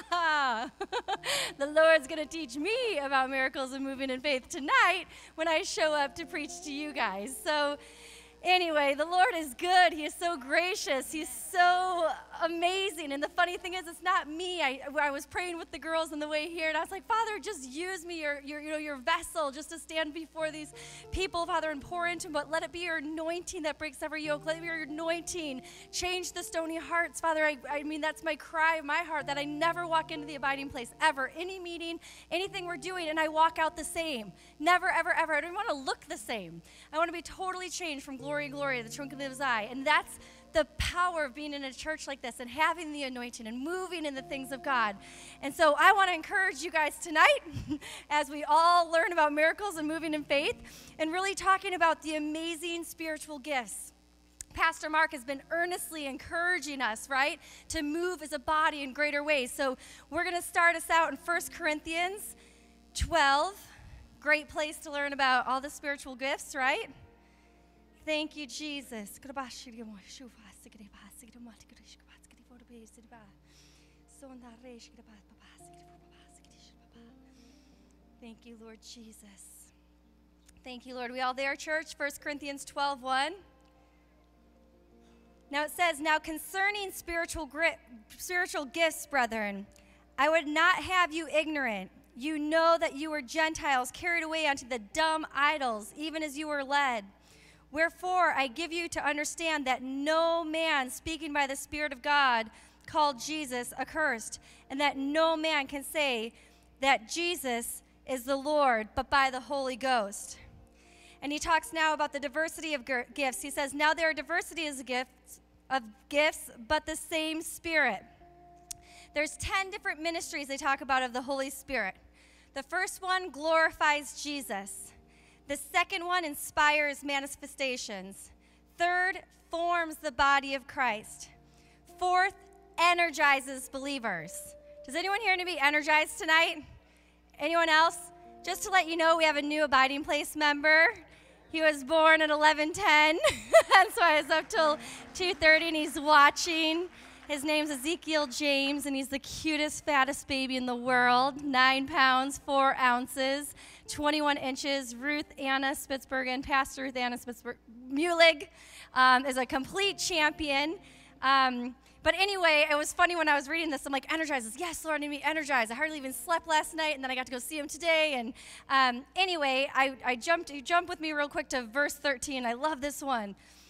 the Lord's going to teach me about miracles and moving in faith tonight when I show up to preach to you guys. So anyway, the Lord is good. He is so gracious. He's so amazing. And the funny thing is, it's not me. I was praying with the girls on the way here, and I was like, Father, just use me, your vessel, just to stand before these people, Father, and pour into them. But let it be your anointing that breaks every yoke. Let it be your anointing. Change the stony hearts, Father. I mean, that's my cry of my heart, that I never walk into the abiding place ever. Any meeting, anything we're doing, and I walk out the same. Never, ever, ever. I don't want to look the same. I want to be totally changed from glory to glory, the twinkling of his eye. And that's the power of being in a church like this and having the anointing and moving in the things of God. And so I want to encourage you guys tonight as we all learn about miracles and moving in faith and really talking about the amazing spiritual gifts. Pastor Mark has been earnestly encouraging us, right, to move as a body in greater ways. So we're going to start us out in 1 Corinthians 12. Great place to learn about all the spiritual gifts, right? Thank you, Jesus. Thank you, Lord Jesus. Thank you, Lord. We all there, church? 1 Corinthians 12:1. Now it says, now concerning spiritual gifts, brethren, I would not have you ignorant. You know that you were Gentiles carried away unto the dumb idols, even as you were led. Wherefore I give you to understand that no man speaking by the Spirit of God called Jesus accursed, and that no man can say that Jesus is the Lord but by the Holy Ghost. And he talks now about the diversity of gifts. He says, now there are diversities of gifts, but the same Spirit. There's 10 different ministries they talk about of the Holy Spirit. The first one glorifies Jesus. The second one inspires manifestations. Third, forms the body of Christ. Fourth, energizes believers. Does anyone here need to be energized tonight? Anyone else? Just to let you know, we have a new abiding place member. He was born at 11:10, and so I was up till 2:30, and he's watching. His name's Ezekiel James, and he's the cutest, fattest baby in the world. 9 pounds, 4 ounces, 21 inches. Ruth Anna Spitsbergen, Pastor Ruth Anna Mulig, is a complete champion. But anyway, it was funny when I was reading this. I'm like, energizes. Yes, Lord, I need to be energized. I hardly even slept last night, and then I got to go see him today. And anyway, you jumped with me real quick to verse 13. I love this one.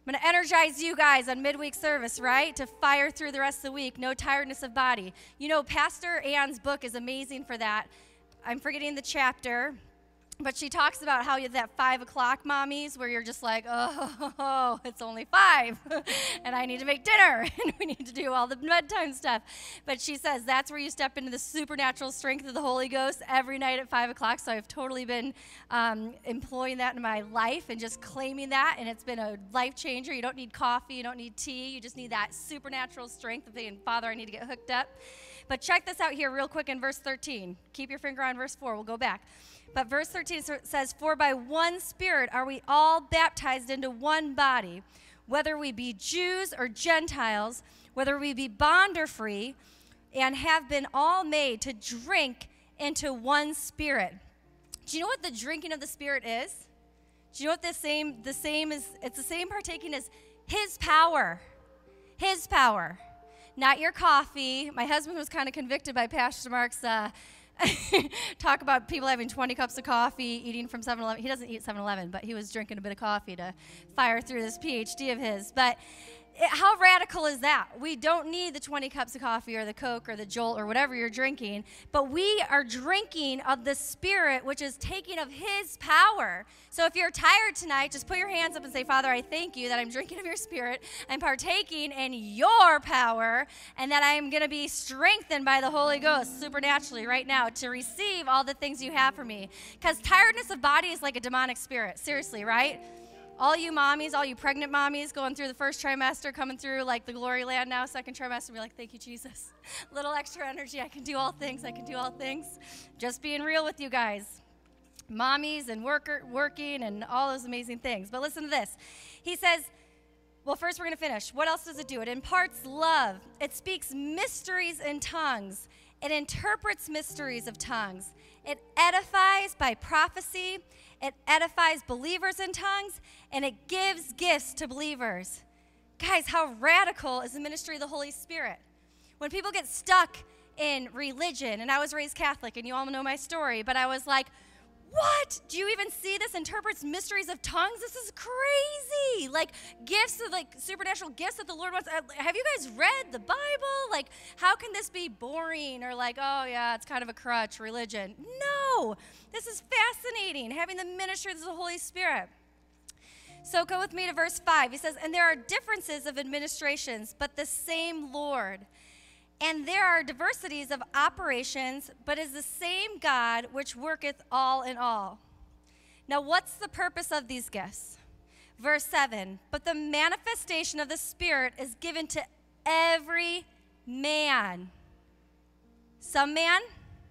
I'm going to energize you guys on midweek service, right? To fire through the rest of the week. No tiredness of body. You know, Pastor Ann's book is amazing for that. I'm forgetting the chapter. But she talks about how you have that 5 o'clock mommies where you're just like, oh, it's only 5, and I need to make dinner, and we need to do all the bedtime stuff. But she says that's where you step into the supernatural strength of the Holy Ghost every night at 5 o'clock. So I've totally been employing that in my life and just claiming that, and it's been a life changer. You don't need coffee, you don't need tea, you just need that supernatural strength of being, Father, I need to get hooked up. But check this out here real quick in verse 13. Keep your finger on verse 4. We'll go back. But verse 13 says, for by one Spirit are we all baptized into one body, whether we be Jews or Gentiles, whether we be bond or free, and have been all made to drink into one Spirit. Do you know what the drinking of the Spirit is? Do you know what the same is? It's the same partaking as His power. His power. Not your coffee. My husband was kind of convicted by Pastor Mark's talk about people having 20 cups of coffee, eating from 7-Eleven. He doesn't eat 7-Eleven, but he was drinking a bit of coffee to fire through this PhD of his. But how radical is that? We don't need the 20 cups of coffee or the Coke or the Jolt or whatever you're drinking, but we are drinking of the Spirit, which is taking of His power. So if you're tired tonight, just put your hands up and say, Father, I thank you that I'm drinking of your Spirit, I'm partaking in your power, and that I'm going to be strengthened by the Holy Ghost supernaturally right now to receive all the things you have for me. Because tiredness of body is like a demonic spirit. Seriously, right? All you mommies, all you pregnant mommies going through the first trimester, coming through like the glory land now, second trimester, be like, thank you, Jesus. A little extra energy. I can do all things. I can do all things. Just being real with you guys. Mommies and working and all those amazing things. But listen to this. He says, well, first we're going to finish. What else does it do? It imparts love. It speaks mysteries in tongues. It interprets mysteries of tongues. It edifies by prophecy. It edifies believers in tongues, and it gives gifts to believers. Guys, how radical is the ministry of the Holy Spirit? When people get stuck in religion, and I was raised Catholic, and you all know my story, but I was like, what? Do you even see this? Interprets mysteries of tongues? This is crazy. Like gifts, like supernatural gifts that the Lord wants. Have you guys read the Bible? Like, how can this be boring or like, oh yeah, it's kind of a crutch, religion? No, this is fascinating, having the ministry of the Holy Spirit. So go with me to verse 5. He says, and there are differences of administrations, but the same Lord. And there are diversities of operations, but is the same God which worketh all in all. Now, what's the purpose of these gifts? Verse 7, but the manifestation of the Spirit is given to every man. Some man?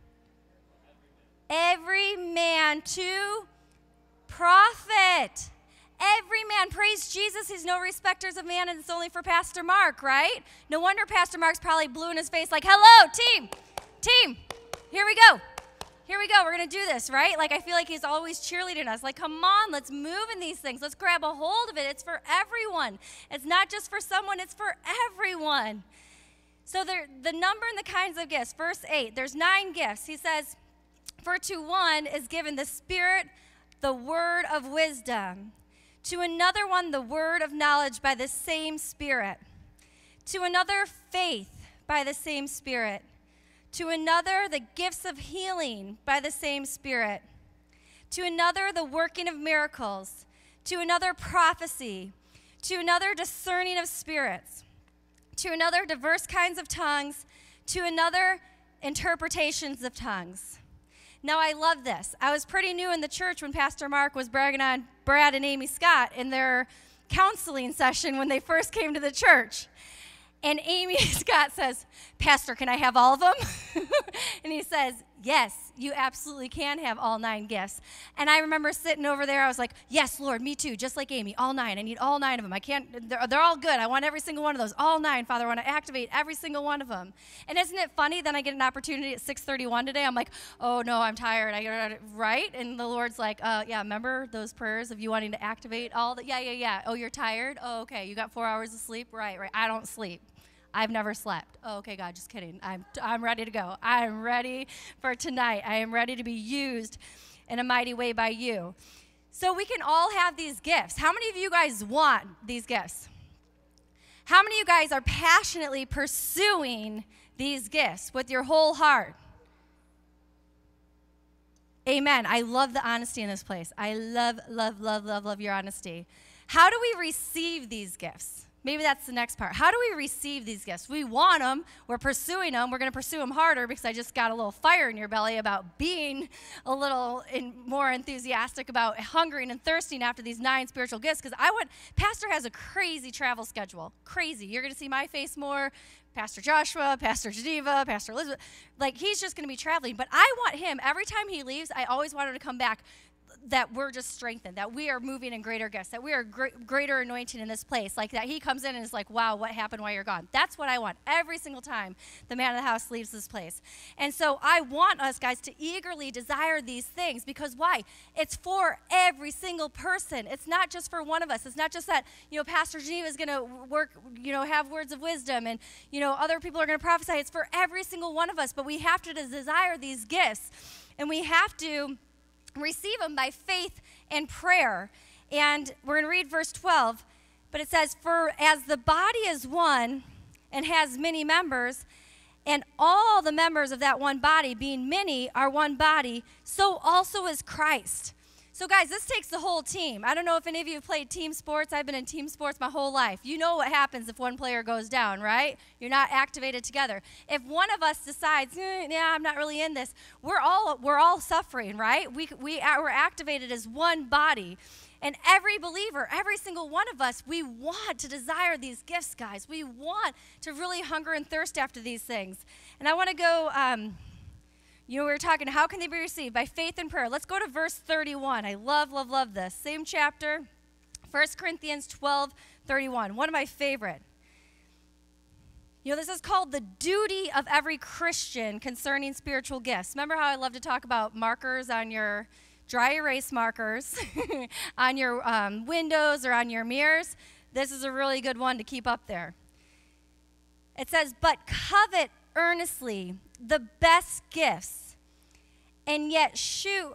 Every man to profit. Every man, praise Jesus, he's no respecters of man, and it's only for Pastor Mark, right? No wonder Pastor Mark's probably blue in his face like, hello, team, here we go, we're going to do this, right? Like, I feel like he's always cheerleading us, like, come on, let's move in these things, let's grab a hold of it, it's for everyone. It's not just for someone, it's for everyone. So the number and the kinds of gifts, verse 8, there's 9 gifts. He says, for to one is given the Spirit, the word of wisdom. To another one, the word of knowledge by the same Spirit. To another, faith by the same Spirit. To another, the gifts of healing by the same Spirit. To another, the working of miracles. To another, prophecy. To another, discerning of spirits. To another, diverse kinds of tongues. To another, interpretations of tongues. Now, I love this. I was pretty new in the church when Pastor Mark was bragging on Brad and Amy Scott in their counseling session when they first came to the church. And Amy Scott says, Pastor, can I have all of them? And he says, yes, you absolutely can have all 9 gifts. And I remember sitting over there, I was like, yes, Lord, me too, just like Amy, all 9. I need all 9 of them. I can't, they're all good. I want every single one of those, all 9, Father. I want to activate every single one of them. And isn't it funny? Then I get an opportunity at 6:31 today. I'm like, oh no, I'm tired. Right? And the Lord's like, yeah, remember those prayers of you wanting to activate all the, yeah. Oh, you're tired? Oh, okay, you got 4 hours of sleep? Right. I don't sleep. I've never slept. Oh, okay, God, just kidding. I'm ready to go. I'm ready for tonight. I am ready to be used in a mighty way by you. So we can all have these gifts. How many of you guys want these gifts? How many of you guys are passionately pursuing these gifts with your whole heart? Amen. I love the honesty in this place. I love your honesty. How do we receive these gifts? Maybe that's the next part. How do we receive these gifts? We want them. We're pursuing them. We're going to pursue them harder because I just got a little fire in your belly about being a little more enthusiastic about hungering and thirsting after these 9 spiritual gifts. Because Pastor has a crazy travel schedule. Crazy. You're going to see my face more. Pastor Joshua, Pastor Geneva, Pastor Elizabeth. Like, he's just going to be traveling. But I want him, every time he leaves, I always want him to come back, that we're just strengthened, that we are moving in greater gifts, that we are greater anointing in this place, like that he comes in and is like, wow, what happened while you're gone? That's what I want every single time the man of the house leaves this place. And so I want us guys to eagerly desire these things, because why? It's for every single person. It's not just for one of us. It's not just that, Pastor Geneva is going to work, have words of wisdom, and, other people are going to prophesy. It's for every single one of us, but we have to desire these gifts, and we have to receive them by faith and prayer. And we're going to read verse 12, but it says, "For as the body is one and has many members, and all the members of that one body, being many, are one body, so also is Christ." So guys, this takes the whole team. I don't know if any of you have played team sports. I've been in team sports my whole life. You know what happens if one player goes down, right? You're not activated together. If one of us decides, yeah, I'm not really in this, we're all suffering, right? We're activated as one body. And every believer, every single one of us, we want to desire these gifts, guys. We want to really hunger and thirst after these things. And I want to go... we were talking, how can they be received? By faith and prayer. Let's go to verse 31. I love this. Same chapter, 1 Corinthians 12:31. One of my favorite. This is called the duty of every Christian concerning spiritual gifts. Remember how I love to talk about markers on your dry erase markers, on your windows or on your mirrors? This is a really good one to keep up there. It says, "But covet earnestly the best gifts, and yet shew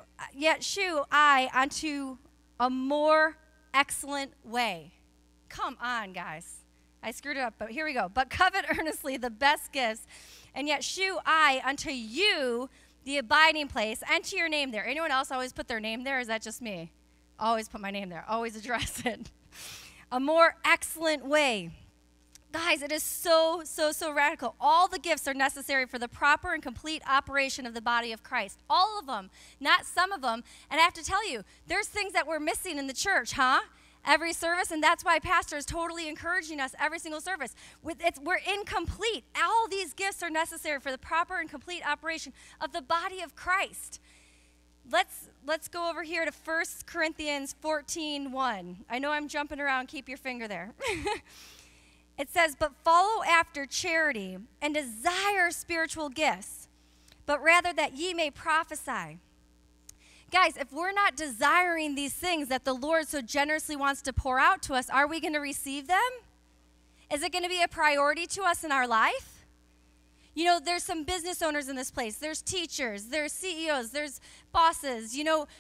I unto a more excellent way." Come on, guys. I screwed it up, but here we go. "But covet earnestly the best gifts, and yet shew I unto you the abiding place." Enter your name there. Anyone else always put their name there? Or is that just me? Always put my name there. Always address it. "A more excellent way." Guys, it is so radical. All the gifts are necessary for the proper and complete operation of the body of Christ. All of them, not some of them. And I have to tell you, there's things that we're missing in the church, every service, and that's why Pastor is totally encouraging us every single service. We're incomplete. All these gifts are necessary for the proper and complete operation of the body of Christ. Let's go over here to 1 Corinthians 14:1. I know I'm jumping around. Keep your finger there. It says, "But follow after charity, and desire spiritual gifts, but rather that ye may prophesy." Guys, if we're not desiring these things that the Lord so generously wants to pour out to us, are we going to receive them? Is it going to be a priority to us in our life? There's some business owners in this place. There's teachers. There's CEOs. There's bosses.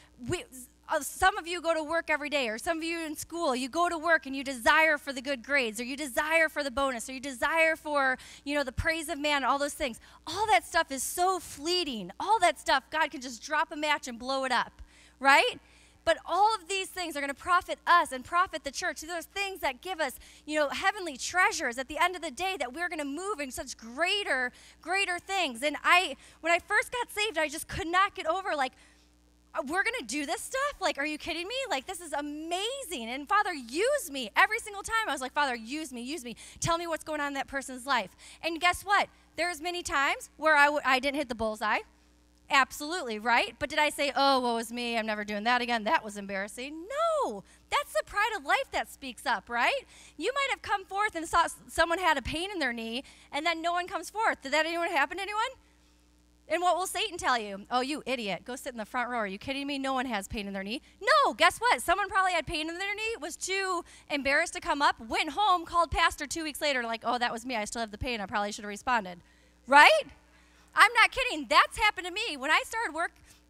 Some of you go to work every day, or some of you in school, you go to work and you desire for the good grades, or you desire for the bonus, or you desire for, the praise of man, all those things. All that stuff is so fleeting. All that stuff, God can just drop a match and blow it up, right? But all of these things are going to profit us and profit the church. Those things that give us, heavenly treasures at the end of the day, that we're going to move in such greater things. And when I first got saved, I just could not get over, we're going to do this stuff? Are you kidding me? This is amazing. And Father, use me. Every single time I was like, Father, use me. Tell me what's going on in that person's life. And guess what? There's many times where I didn't hit the bullseye. Absolutely, right? But did I say, oh, woe is me, I'm never doing that again? That was embarrassing. No. That's the pride of life that speaks up, right? You might have come forth and saw someone had a pain in their knee, and then no one comes forth. Did that happen to anyone? And what will Satan tell you? Oh, you idiot. Go sit in the front row. Are you kidding me? No one has pain in their knee. No, guess what? Someone probably had pain in their knee, was too embarrassed to come up, went home, called Pastor 2 weeks later, oh, that was me. I still have the pain. I probably should have responded. Right? I'm not kidding. That's happened to me. When I started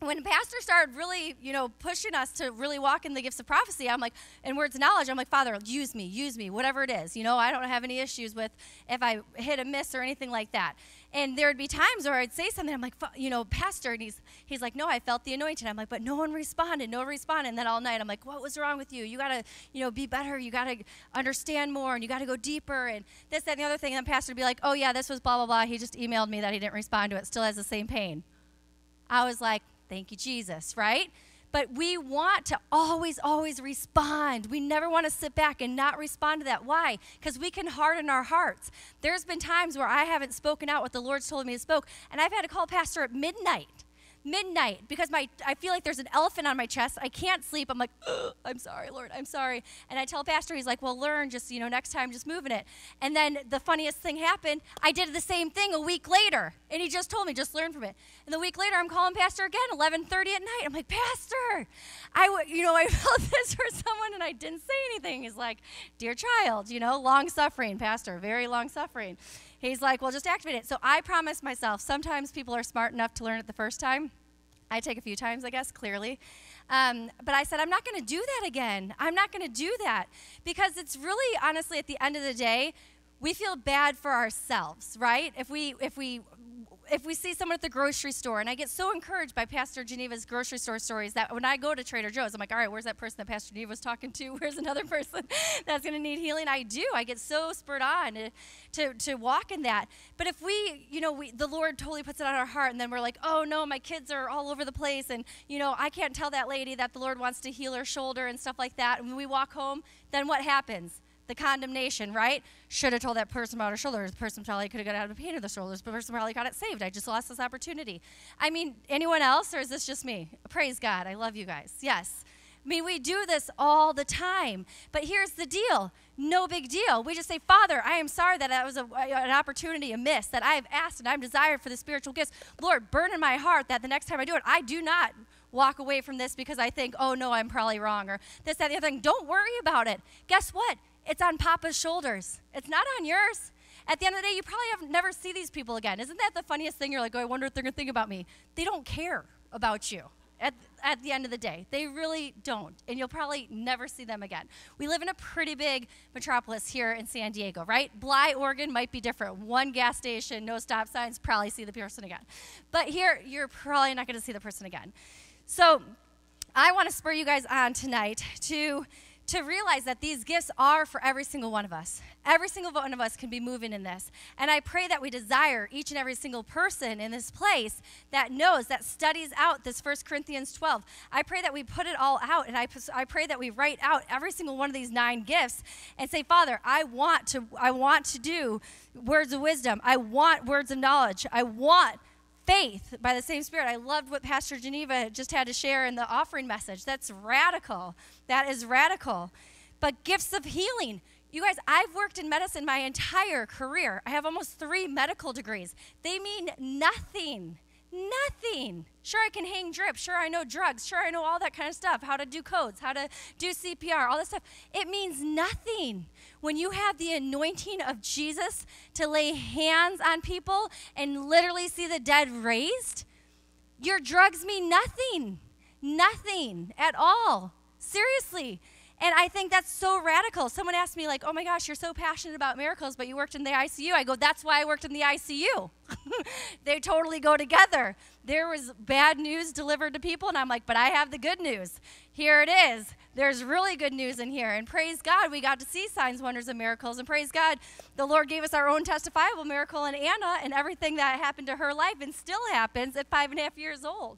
when pastor started really, pushing us to really walk in the gifts of prophecy, I'm like, and words of knowledge, I'm like, Father, use me, whatever it is. I don't have any issues with if I hit a miss or anything like that. And there would be times where I'd say something, I'm like, Pastor, and he's like, no, I felt the anointing. I'm like, but no one responded. And then all night, I'm like, what was wrong with you? You got to, be better. You got to understand more, and you got to go deeper, and this, that, and the other thing. And then pastor would be like, oh, yeah, this was blah, blah, blah. He just emailed me that he didn't respond to it. Still has the same pain. I was like, thank you, Jesus, right? But we want to always, always respond. We never want to sit back and not respond to that. Why? Because we can harden our hearts. There's been times where I haven't spoken out what the Lord's told me to spoke, and I've had to call pastor at midnight, because I feel like there's an elephant on my chest. I can't sleep. I'm like, I'm sorry, Lord, I'm sorry. And I tell pastor, he's like, well, learn, just, next time, just moving it. And then the funniest thing happened. I did the same thing a week later, and he just told me, just learn from it. And the week later, I'm calling pastor again, 11:30 at night. I'm like, Pastor, I felt this for someone, and I didn't say anything. He's like, dear child, long suffering, pastor, very long suffering. He's like, well, just activate it. So I promised myself, sometimes people are smart enough to learn it the first time. I take a few times, I guess, clearly. But I said, I'm not going to do that again. I'm not going to do that. Because it's really, honestly, at the end of the day, we feel bad for ourselves, right? If we see someone at the grocery store, and I get so encouraged by Pastor Geneva's grocery store stories that when I go to Trader Joe's, I'm like, all right, where's that person that Pastor Geneva was talking to? Where's another person that's going to need healing? I get so spurred on to walk in that. But if the Lord totally puts it on our heart, and then we're like, oh no, my kids are all over the place, and I can't tell that lady that the Lord wants to heal her shoulder and stuff like that. And when we walk home, then what happens? The condemnation, right? Should have told that person about her shoulders. The person probably could have got out of pain of the shoulders. The person probably got it saved. I just lost this opportunity. I mean, anyone else, or is this just me? Praise God. I love you guys. Yes. I mean, we do this all the time. But here's the deal. No big deal. We just say, Father, I am sorry that was an opportunity, a miss, that I have asked and I'm desired for the spiritual gifts. Lord, burn in my heart that the next time I do it, I do not walk away from this because I think, oh, no, I'm probably wrong, or this, that, the other thing. Don't worry about it. Guess what? It's on Papa's shoulders. It's not on yours. At the end of the day, you probably have never see these people again. Isn't that the funniest thing? You're like, oh, I wonder what they're going to think about me. They don't care about you at the end of the day. They really don't. And you'll probably never see them again. We live in a pretty big metropolis here in San Diego, right? Bly, Oregon might be different. One gas station, no stop signs, probably see the person again. But here, you're probably not going to see the person again. So I want to spur you guys on tonight to realize that these gifts are for every single one of us. Every single one of us can be moving in this. And I pray that we desire each and every single person in this place that knows, that studies out this 1 Corinthians 12. I pray that we put it all out, and I pray that we write out every single one of these 9 gifts and say, Father, I want to do words of wisdom. I want words of knowledge. I want faith by the same Spirit. I loved what Pastor Geneva just had to share in the offering message. That's radical. That is radical. But gifts of healing. You guys, I've worked in medicine my entire career. I have almost 3 medical degrees. They mean nothing. Nothing. Sure, I can hang drip. Sure, I know drugs. Sure, I know all that kind of stuff, how to do codes, how to do CPR, all this stuff. It means nothing. When you have the anointing of Jesus to lay hands on people and literally see the dead raised, your drugs mean nothing. Nothing at all. Seriously. And I think that's so radical. Someone asked me, like, oh my gosh, you're so passionate about miracles, but you worked in the ICU. I go, that's why I worked in the ICU. They totally go together. There was bad news delivered to people, and I'm like, but I have the good news. Here it is. There's really good news in here. And praise God, we got to see signs, wonders, and miracles. And praise God, the Lord gave us our own testifiable miracle in Anna and everything that happened to her life and still happens at 5.5 years old.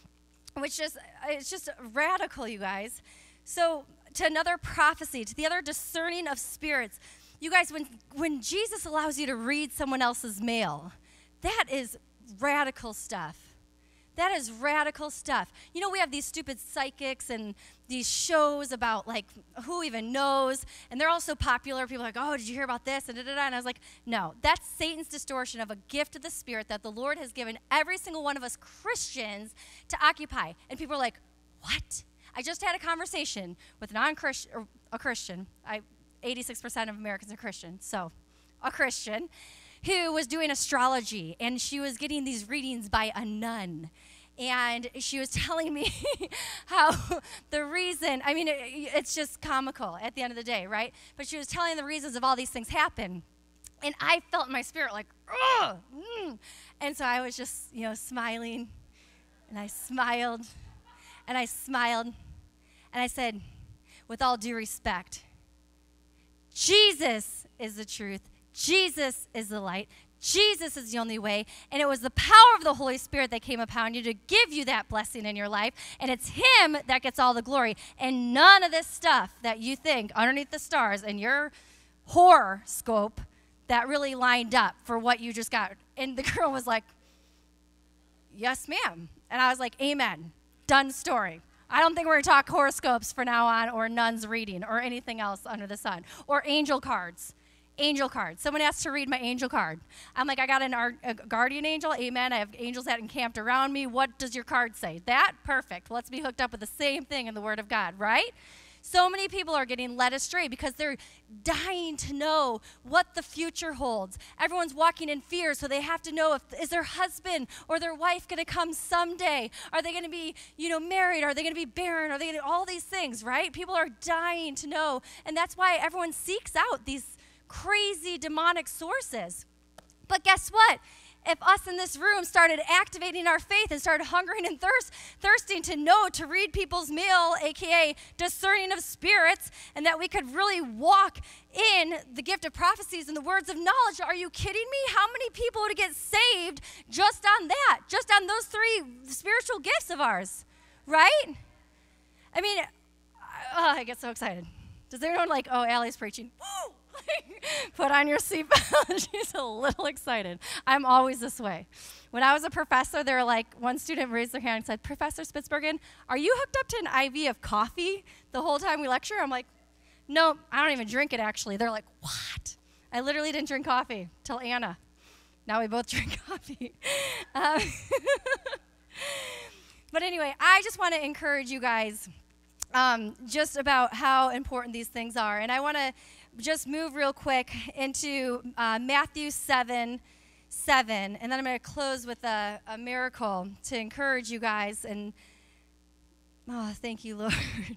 It's just radical, you guys. So to another prophecy, to the other discerning of spirits. You guys, when Jesus allows you to read someone else's mail, that is radical stuff. That is radical stuff. You know, we have these stupid psychics and these shows about, like, who even knows, and they're all so popular. People are like, oh, did you hear about this? And I was like, no, that's Satan's distortion of a gift of the Spirit that the Lord has given every single one of us Christians to occupy. And people are like, what? I just had a conversation with a Christian. 86% of Americans are Christian, so a Christian who was doing astrology, and she was getting these readings by a nun. And she was telling me how the reason, I mean, it's just comical at the end of the day, right? But she was telling the reasons of all these things happen. And I felt in my spirit like, ugh. And so I was just, smiling. And I smiled. And I smiled. And I said, with all due respect, Jesus is the truth. Jesus is the light. Jesus is the only way, and it was the power of the Holy Spirit that came upon you to give you that blessing in your life, and it's Him that gets all the glory, and none of this stuff that you think underneath the stars in your horoscope that really lined up for what you just got. And the girl was like, yes, ma'am. And I was like, amen. Done story. I don't think we're going to talk horoscopes from now on, or nuns reading, or anything else under the sun, or angel cards. Angel card. Someone asked to read my angel card. I'm like, I got a guardian angel. Amen. I have angels that encamped around me. What does your card say? That? Perfect. Let's be hooked up with the same thing in the Word of God, right? So many people are getting led astray because they're dying to know what the future holds. Everyone's walking in fear, so they have to know is their husband or their wife going to come someday? Are they going to be, married? Are they going to be barren? Are they going to all these things, right? People are dying to know, and that's why everyone seeks out these crazy demonic sources. But guess what? If us in this room started activating our faith and started hungering and thirsting to know, to read people's mail, aka discerning of spirits, and that we could really walk in the gift of prophecies and the words of knowledge, are you kidding me? How many people would get saved just on that, just on those 3 spiritual gifts of ours, right? I mean, I get so excited. Does everyone like, oh, Allie's preaching? Woo! Put on your seatbelt. She's a little excited. I'm always this way. When I was a professor, there were like, one student raised their hand and said, Professor Spitsbergen, are you hooked up to an IV of coffee the whole time we lecture? I'm like, no, I don't even drink it, actually. They're like, what? I literally didn't drink coffee till Anna. Now we both drink coffee. But anyway, I just want to encourage you guys just about how important these things are. And I want to just move real quick into Matthew 7:7, and then I'm going to close with a miracle to encourage you guys. And oh, thank you, Lord.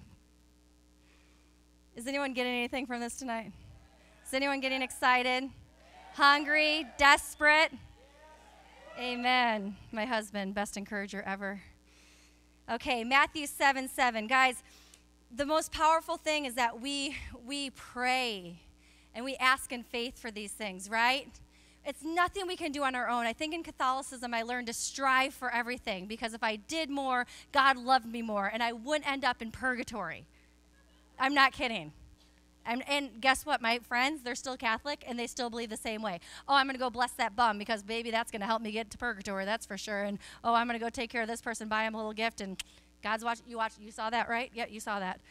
Is anyone getting anything from this tonight? Is anyone getting excited, hungry, desperate? Amen. My husband, best encourager ever. Okay, Matthew 7:7, guys. The most powerful thing is that we pray and we ask in faith for these things, right? It's nothing we can do on our own. I think in Catholicism I learned to strive for everything, because if I did more, God loved me more, and I wouldn't end up in purgatory. I'm not kidding. And guess what? My friends, they're still Catholic, and they still believe the same way. Oh, I'm going to go bless that bum because, baby, that's going to help me get to purgatory, that's for sure. And, oh, I'm going to go take care of this person, buy him a little gift, and God's watching. You saw that, right? Yeah, you saw that.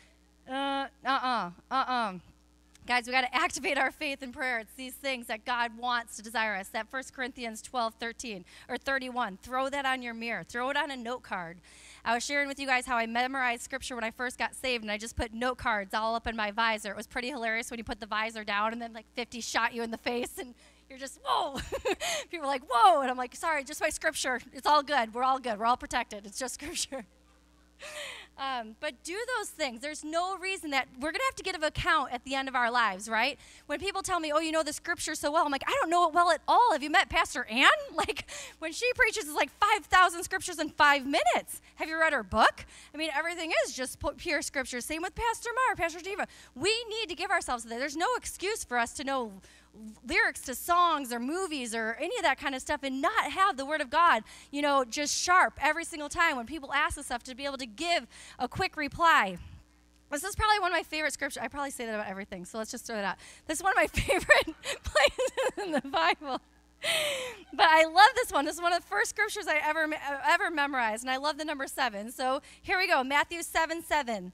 Guys, we got to activate our faith in prayer. It's these things that God wants to desire us. That 1 Corinthians 12:13 or 31. Throw that on your mirror. Throw it on a note card. I was sharing with you guys how I memorized scripture when I first got saved, and I just put note cards all up in my visor. It was pretty hilarious when you put the visor down and then like 50 shot you in the face, and you're just, whoa. People are like, whoa. And I'm like, sorry, just my scripture. It's all good. We're all good. We're all protected. It's just scripture. But do those things. There's no reason that we're going to have to give an account at the end of our lives, right? When people tell me, oh, you know the scripture so well, I'm like, I don't know it well at all. Have you met Pastor Ann? Like, when she preaches, it's like 5,000 scriptures in 5 minutes. Have you read her book? I mean, everything is just pure scripture. Same with Pastor Mar, Pastor Diva. We need to give ourselves to that. There's no excuse for us to know lyrics to songs or movies or any of that kind of stuff and not have the Word of God, just sharp every single time when people ask us stuff, to be able to give a quick reply. This is probably one of my favorite scriptures. I probably say that about everything, so let's just throw it out. This is one of my favorite places in the Bible. But I love this one. This is one of the first scriptures I ever memorized, and I love the number 7. So here we go, Matthew 7:7.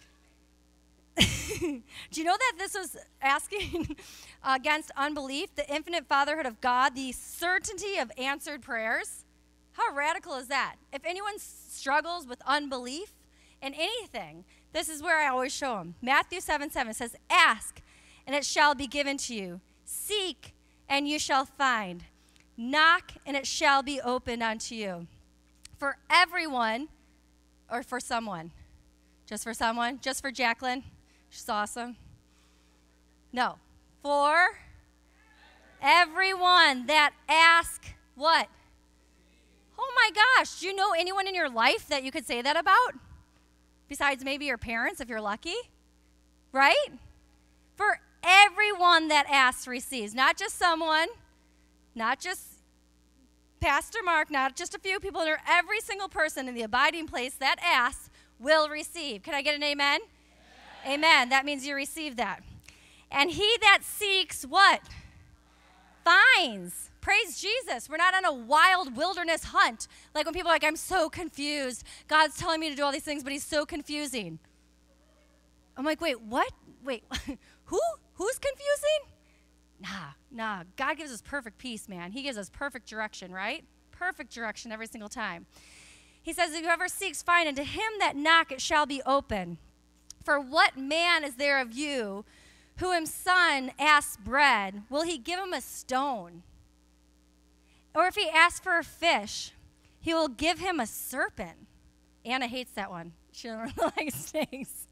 Do you know that this was asking against unbelief, the infinite fatherhood of God, the certainty of answered prayers? How radical is that? If anyone struggles with unbelief in anything, this is where I always show them. Matthew 7:7 says, ask, and it shall be given to you. Seek, and you shall find. Knock, and it shall be opened unto you. for everyone or for someone? Just for someone? Just for Jacqueline? She's awesome. No. For everyone that ask what? Oh my gosh, do you know anyone in your life that you could say that about? Besides maybe your parents if you're lucky, right? For everyone that asks receives, not just someone, not just Pastor Mark, not just a few people, or every single person in the abiding place that asks will receive. Can I get an amen? Amen. That means you receive that. And he that seeks what? Finds. Praise Jesus. We're not on a wild wilderness hunt. Like when people are like, I'm so confused. God's telling me to do all these things, but he's so confusing. I'm like, wait, what? Wait, who? Who's confusing? Nah. God gives us perfect peace, man. He gives us perfect direction, right? Perfect direction every single time. He says, whoever seeks, find, and to him that knock it shall be open. For what man is there of you who his son asks bread, will he give him a stone? Or if he asks for a fish, he will give him a serpent. Anna hates that one. She doesn't really like snakes.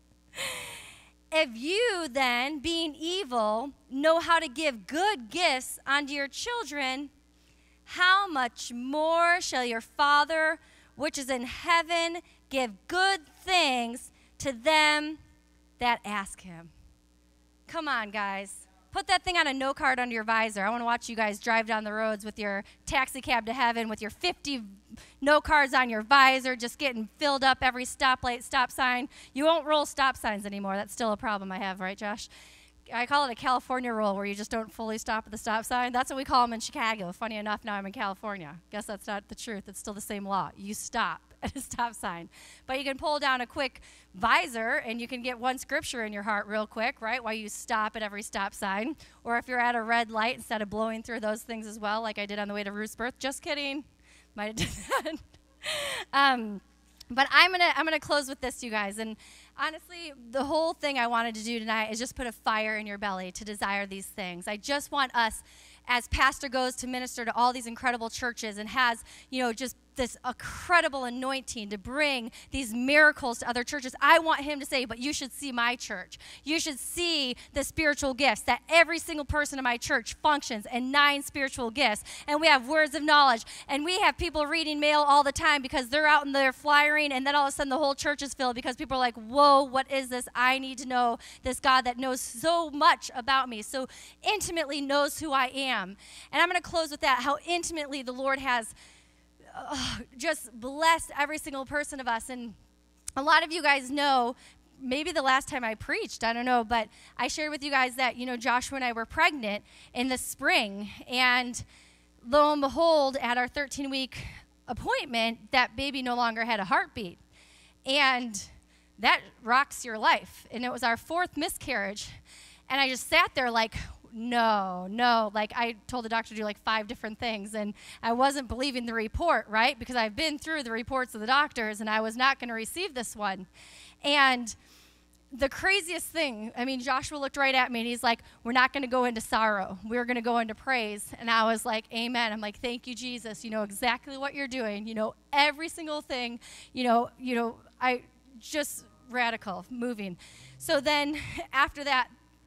If you then, being evil, know how to give good gifts unto your children, how much more shall your Father which is in heaven give good things to them that ask him? Come on, guys. Put that thing on a no card under your visor. I want to watch you guys drive down the roads with your taxi cab to heaven with your 50 no cards on your visor, just getting filled up every stoplight, stop sign. You won't roll stop signs anymore. That's still a problem I have, right, Josh? I call it a California rule where you just don't fully stop at the stop sign. That's what we call them in Chicago. Funny enough, now I'm in California. Guess that's not the truth. It's still the same law. You stop at a stop sign. But you can pull down a quick visor and you can get one scripture in your heart real quick, right, while you stop at every stop sign. Or if you're at a red light, instead of blowing through those things as well, like I did on the way to Ruth's birth. Just kidding. Might have done that. But I'm gonna close with this, you guys. And honestly, the whole thing I wanted to do tonight is just put a fire in your belly to desire these things. I just want us, as Pastor goes to minister to all these incredible churches and has, just this incredible anointing to bring these miracles to other churches, I want him to say, but you should see my church. You should see the spiritual gifts, that every single person in my church functions in 9 spiritual gifts. And we have words of knowledge. And we have people reading mail all the time because they're out and they're flyering, and then all of a sudden the whole church is filled because people are like, whoa, what is this? I need to know this God that knows so much about me, so intimately knows who I am. And I'm going to close with that, how intimately the Lord has just blessed every single person of us. And a lot of you guys know, maybe the last time I preached, I don't know, but I shared with you guys that, Joshua and I were pregnant in the spring. And lo and behold, at our 13-week appointment, that baby no longer had a heartbeat. And that rocks your life. And it was our 4th miscarriage. And I just sat there like, no. Like, I told the doctor to do like 5 different things, and I wasn't believing the report, right? Because I've been through the reports of the doctors, and I was not going to receive this one. And the craziest thing, Joshua looked right at me, and he's like, we're not going to go into sorrow. We're going to go into praise. And I was like, amen. I'm like, thank you, Jesus. You know exactly what you're doing. You know every single thing. I just radical, moving. So then after that,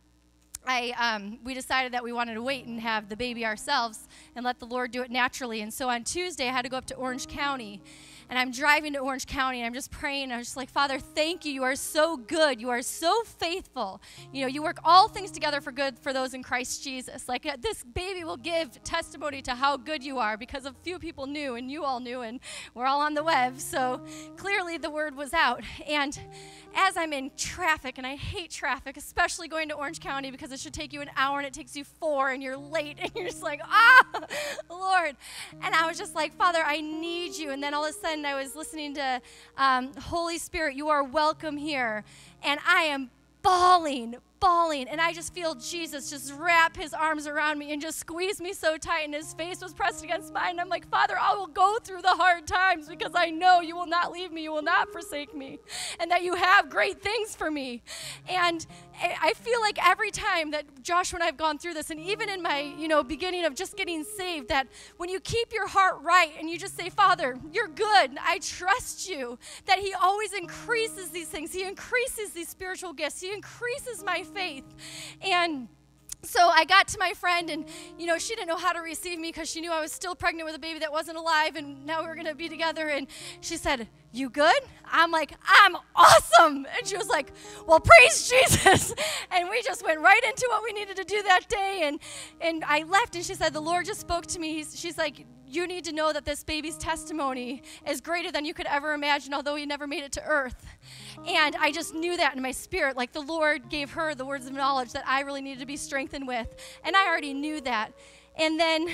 we decided that we wanted to wait and have the baby ourselves and let the Lord do it naturally. And so on Tuesday, I had to go up to Orange County. And I'm driving to Orange County, and I'm just praying. I'm just like, Father, thank you. You are so good. You are so faithful. You work all things together for good for those in Christ Jesus. Like, this baby will give testimony to how good you are, because a few people knew, and you all knew, and we're all on the web. So clearly the word was out. And as I'm in traffic, and I hate traffic, especially going to Orange County, because it should take you an hour and it takes you 4, and you're late, and you're just like, Lord. And I was just like, Father, I need you. And then all of a sudden I was listening to Holy Spirit, you are welcome here. And I am bawling bawling, and I just feel Jesus just wrap his arms around me and just squeeze me so tight, and his face was pressed against mine. And I'm like, Father, I will go through the hard times because I know you will not leave me, you will not forsake me, and that you have great things for me. And I feel like every time that Joshua and I have gone through this, and even in my, beginning of just getting saved, that when you keep your heart right and you just say, Father, you're good, I trust you, that he always increases these things. He increases these spiritual gifts. He increases my faith. And so I got to my friend, and, she didn't know how to receive me because she knew I was still pregnant with a baby that wasn't alive, and now we were going to be together. And she said, you good? I'm like, I'm awesome. And she was like, well, praise Jesus. And we just went right into what we needed to do that day. And I left, and she said, the Lord just spoke to me. She's like, you need to know that this baby's testimony is greater than you could ever imagine, although he never made it to earth. And I just knew that in my spirit, like the Lord gave her the words of knowledge that I really needed to be strengthened with. And I already knew that. And then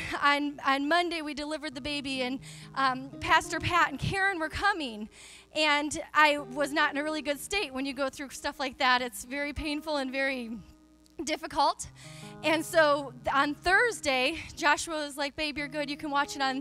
on Monday, we delivered the baby, and Pastor Pat and Karen were coming. And I was not in a really good state. When you go through stuff like that, it's very painful and very difficult. And so on Thursday, Joshua was like, babe, you're good. You can watch it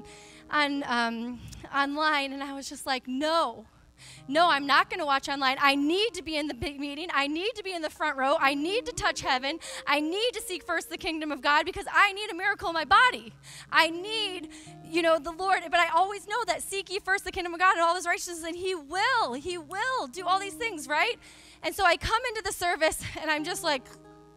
online. And I was just like, no, I'm not going to watch online. I need to be in the big meeting. I need to be in the front row. I need to touch heaven. I need to seek first the kingdom of God because I need a miracle in my body. I need, the Lord. But I always know that seek ye first the kingdom of God and all his righteousness, and he will do all these things, right? And so I come into the service, and I'm just like,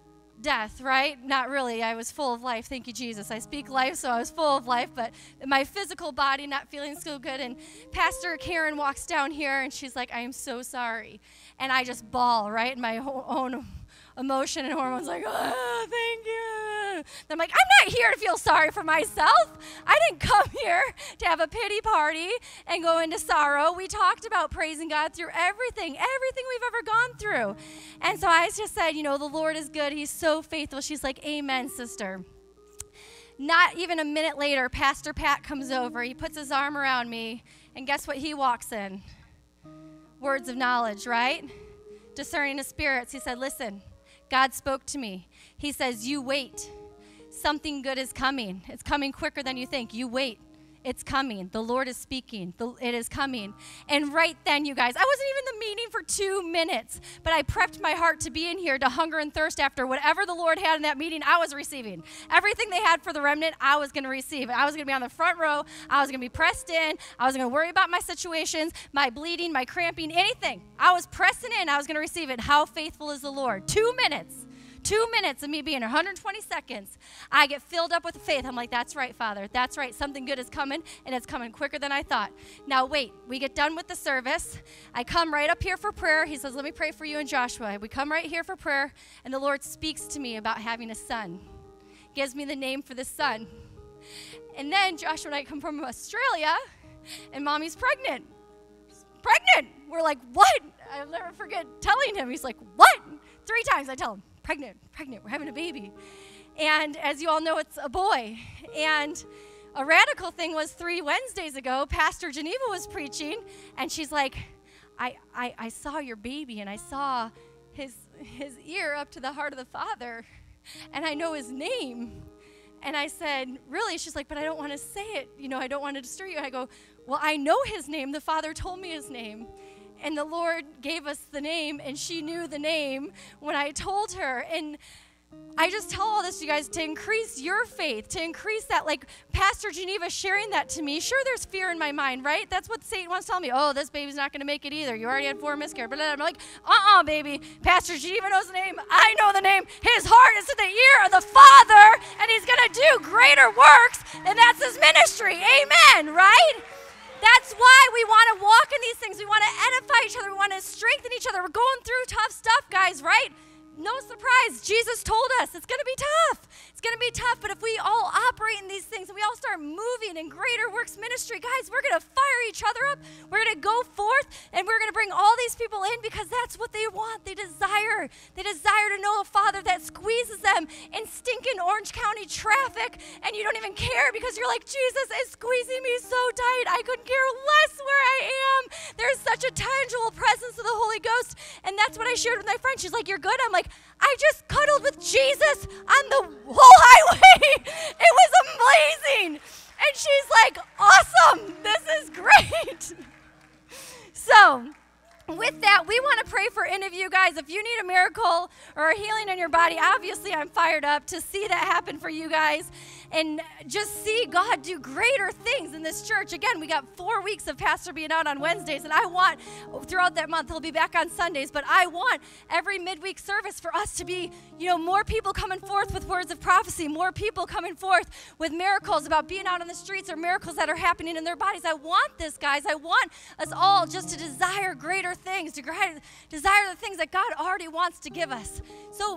death, right? Not really. I was full of life. Thank you, Jesus. I speak life, so I was full of life, but my physical body not feeling so good. And Pastor Karen walks down here, and she's like, I am so sorry. And I just bawl, right? My own emotion and hormones like, oh, thank you. And I'm like, I'm not here to feel sorry for myself. I didn't come here to have a pity party and go into sorrow. We talked about praising God through everything we've ever gone through. And so I just said, the Lord is good. He's so faithful. She's like, amen, sister. Not even a minute later, Pastor Pat comes over. He puts his arm around me, and guess what he walks in? Words of knowledge, right? Discerning of spirits. He said, listen, God spoke to me. He says, you wait. Something good is coming. It's coming quicker than you think. You wait. It's coming. The Lord is speaking. It is coming. And right then, you guys, I wasn't even in the meeting for 2 minutes, but I prepped my heart to be in here to hunger and thirst after whatever the Lord had in that meeting. I was receiving. Everything they had for the remnant, I was going to receive. I was going to be on the front row. I was going to be pressed in. I was going to worry about my situations, my bleeding, my cramping, anything. I was pressing in. I was going to receive it. How faithful is the Lord? 2 minutes. 2 minutes of me being 120 seconds, I get filled up with faith. I'm like, that's right, Father. That's right. Something good is coming, and it's coming quicker than I thought. Now, wait. We get done with the service. I come right up here for prayer. He says, let me pray for you and Joshua. We come right here for prayer, and the Lord speaks to me about having a son. Gives me the name for the son. And then Joshua and I come from Australia, and Mommy's pregnant. Pregnant. We're like, what? I'll never forget telling him. He's like, what? 3 times I tell him. Pregnant, we're having a baby. And as you all know, it's a boy. And a radical thing was 3 Wednesdays ago, Pastor Geneva was preaching, and she's like, I saw your baby, and I saw his ear up to the heart of the Father, and I know his name. And I said, really? She's like, but I don't want to say it. I don't want to disturb you. And I go, well, I know his name. The Father told me his name. And the Lord gave us the name, and she knew the name when I told her. And I just tell all this to you guys to increase your faith, to increase that. Like Pastor Geneva sharing that to me. Sure, there's fear in my mind, right? That's what Satan wants to tell me. Oh, this baby's not going to make it either. You already had 4 miscarriages. But I'm like, baby. Pastor Geneva knows the name. I know the name. His heart is to the ear of the Father, and he's going to do greater works, and that's his ministry. Amen, right? That's why we want to walk in these things. We want to edify each other. We want to strengthen each other. We're going through tough stuff, guys, right? No surprise. Jesus told us it's going to be tough. It's going to be tough. But if we all operate in these things and we all start moving in greater works ministry, guys, we're going to fire each other up. We're going to go forth, and we're going to bring all these people in because that's what they want. They desire. They desire to know a Father that squeezes them in stinking Orange County traffic, and you don't even care because you're like, Jesus is squeezing me so tight. I couldn't care less where I am. There's such such a tangible presence of the Holy Ghost. And that's what I shared with my friend. She's like, you're good? I'm like, I just cuddled with Jesus on the whole highway. It was amazing. And she's like, awesome. This is great. So, with that, we want to pray for any of you guys. If you need a miracle or a healing in your body, obviously I'm fired up to see that happen for you guys and just see God do greater things in this church. Again, we got 4 weeks of Pastor being out on Wednesdays, and I want, throughout that month, he'll be back on Sundays, but I want every midweek service for us to be, more people coming forth with words of prophecy, more people coming forth with miracles about being out on the streets or miracles that are happening in their bodies. I want this, guys. I want us all just to desire greater things, to desire the things that God already wants to give us so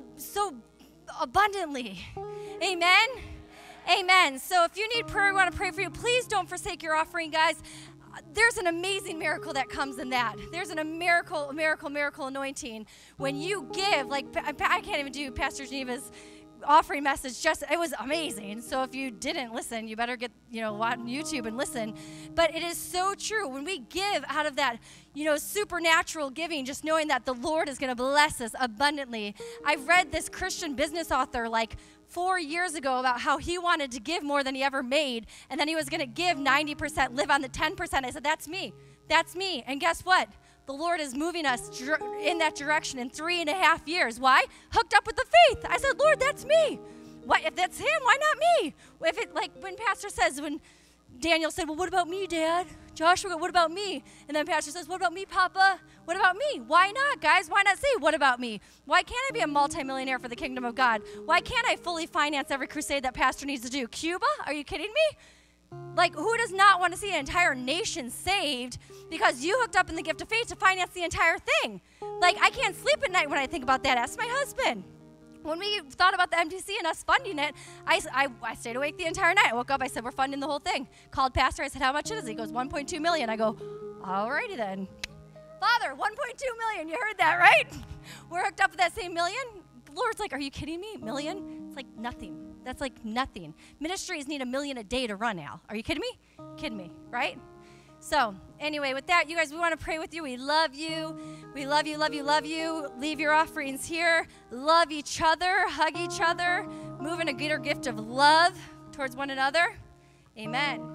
abundantly. Amen. Amen. So if you need prayer, we want to pray for you. Please don't forsake your offering, guys. There's an amazing miracle that comes in that. There's a miracle anointing. When you give, like, I can't even do Pastor Geneva's offering message, it was amazing. So if you didn't listen, you better get, on YouTube and listen. But it is so true. When we give out of that, supernatural giving, just knowing that the Lord is going to bless us abundantly. I read this Christian business author 4 years ago about how he wanted to give more than he ever made, and then he was going to give 90%, live on the 10%. I said, that's me. That's me. And guess what? The Lord is moving us in that direction in 3.5 years. Why? Hooked up with the faith. I said, Lord, that's me. If that's him, why not me? If it, like when Pastor says, when Daniel said, well, what about me, Dad? Joshua, what about me? And then Pastor says, what about me, Papa? What about me? Why not, guys? Why not say, what about me? Why can't I be a multimillionaire for the kingdom of God? Why can't I fully finance every crusade that Pastor needs to do? Cuba? Are you kidding me? Who does not want to see an entire nation saved because you hooked up in the gift of faith to finance the entire thing? I can't sleep at night when I think about that. Ask my husband. When we thought about the MTC and us funding it, I stayed awake the entire night. I woke up, I said, we're funding the whole thing. Called Pastor, I said, how much is it? He goes, 1.2 million. I go, alrighty then. Father, 1.2 million, you heard that, right? We're hooked up with that same million. Lord's like, are you kidding me? Million? It's like nothing. That's like nothing. Ministries need $1 million a day to run, Al. Are you kidding me? Kidding me, right? So, anyway, with that, you guys, we want to pray with you. We love you. We love you, love you, love you. Leave your offerings here. Love each other. Hug each other. Move in a greater gift of love towards one another. Amen.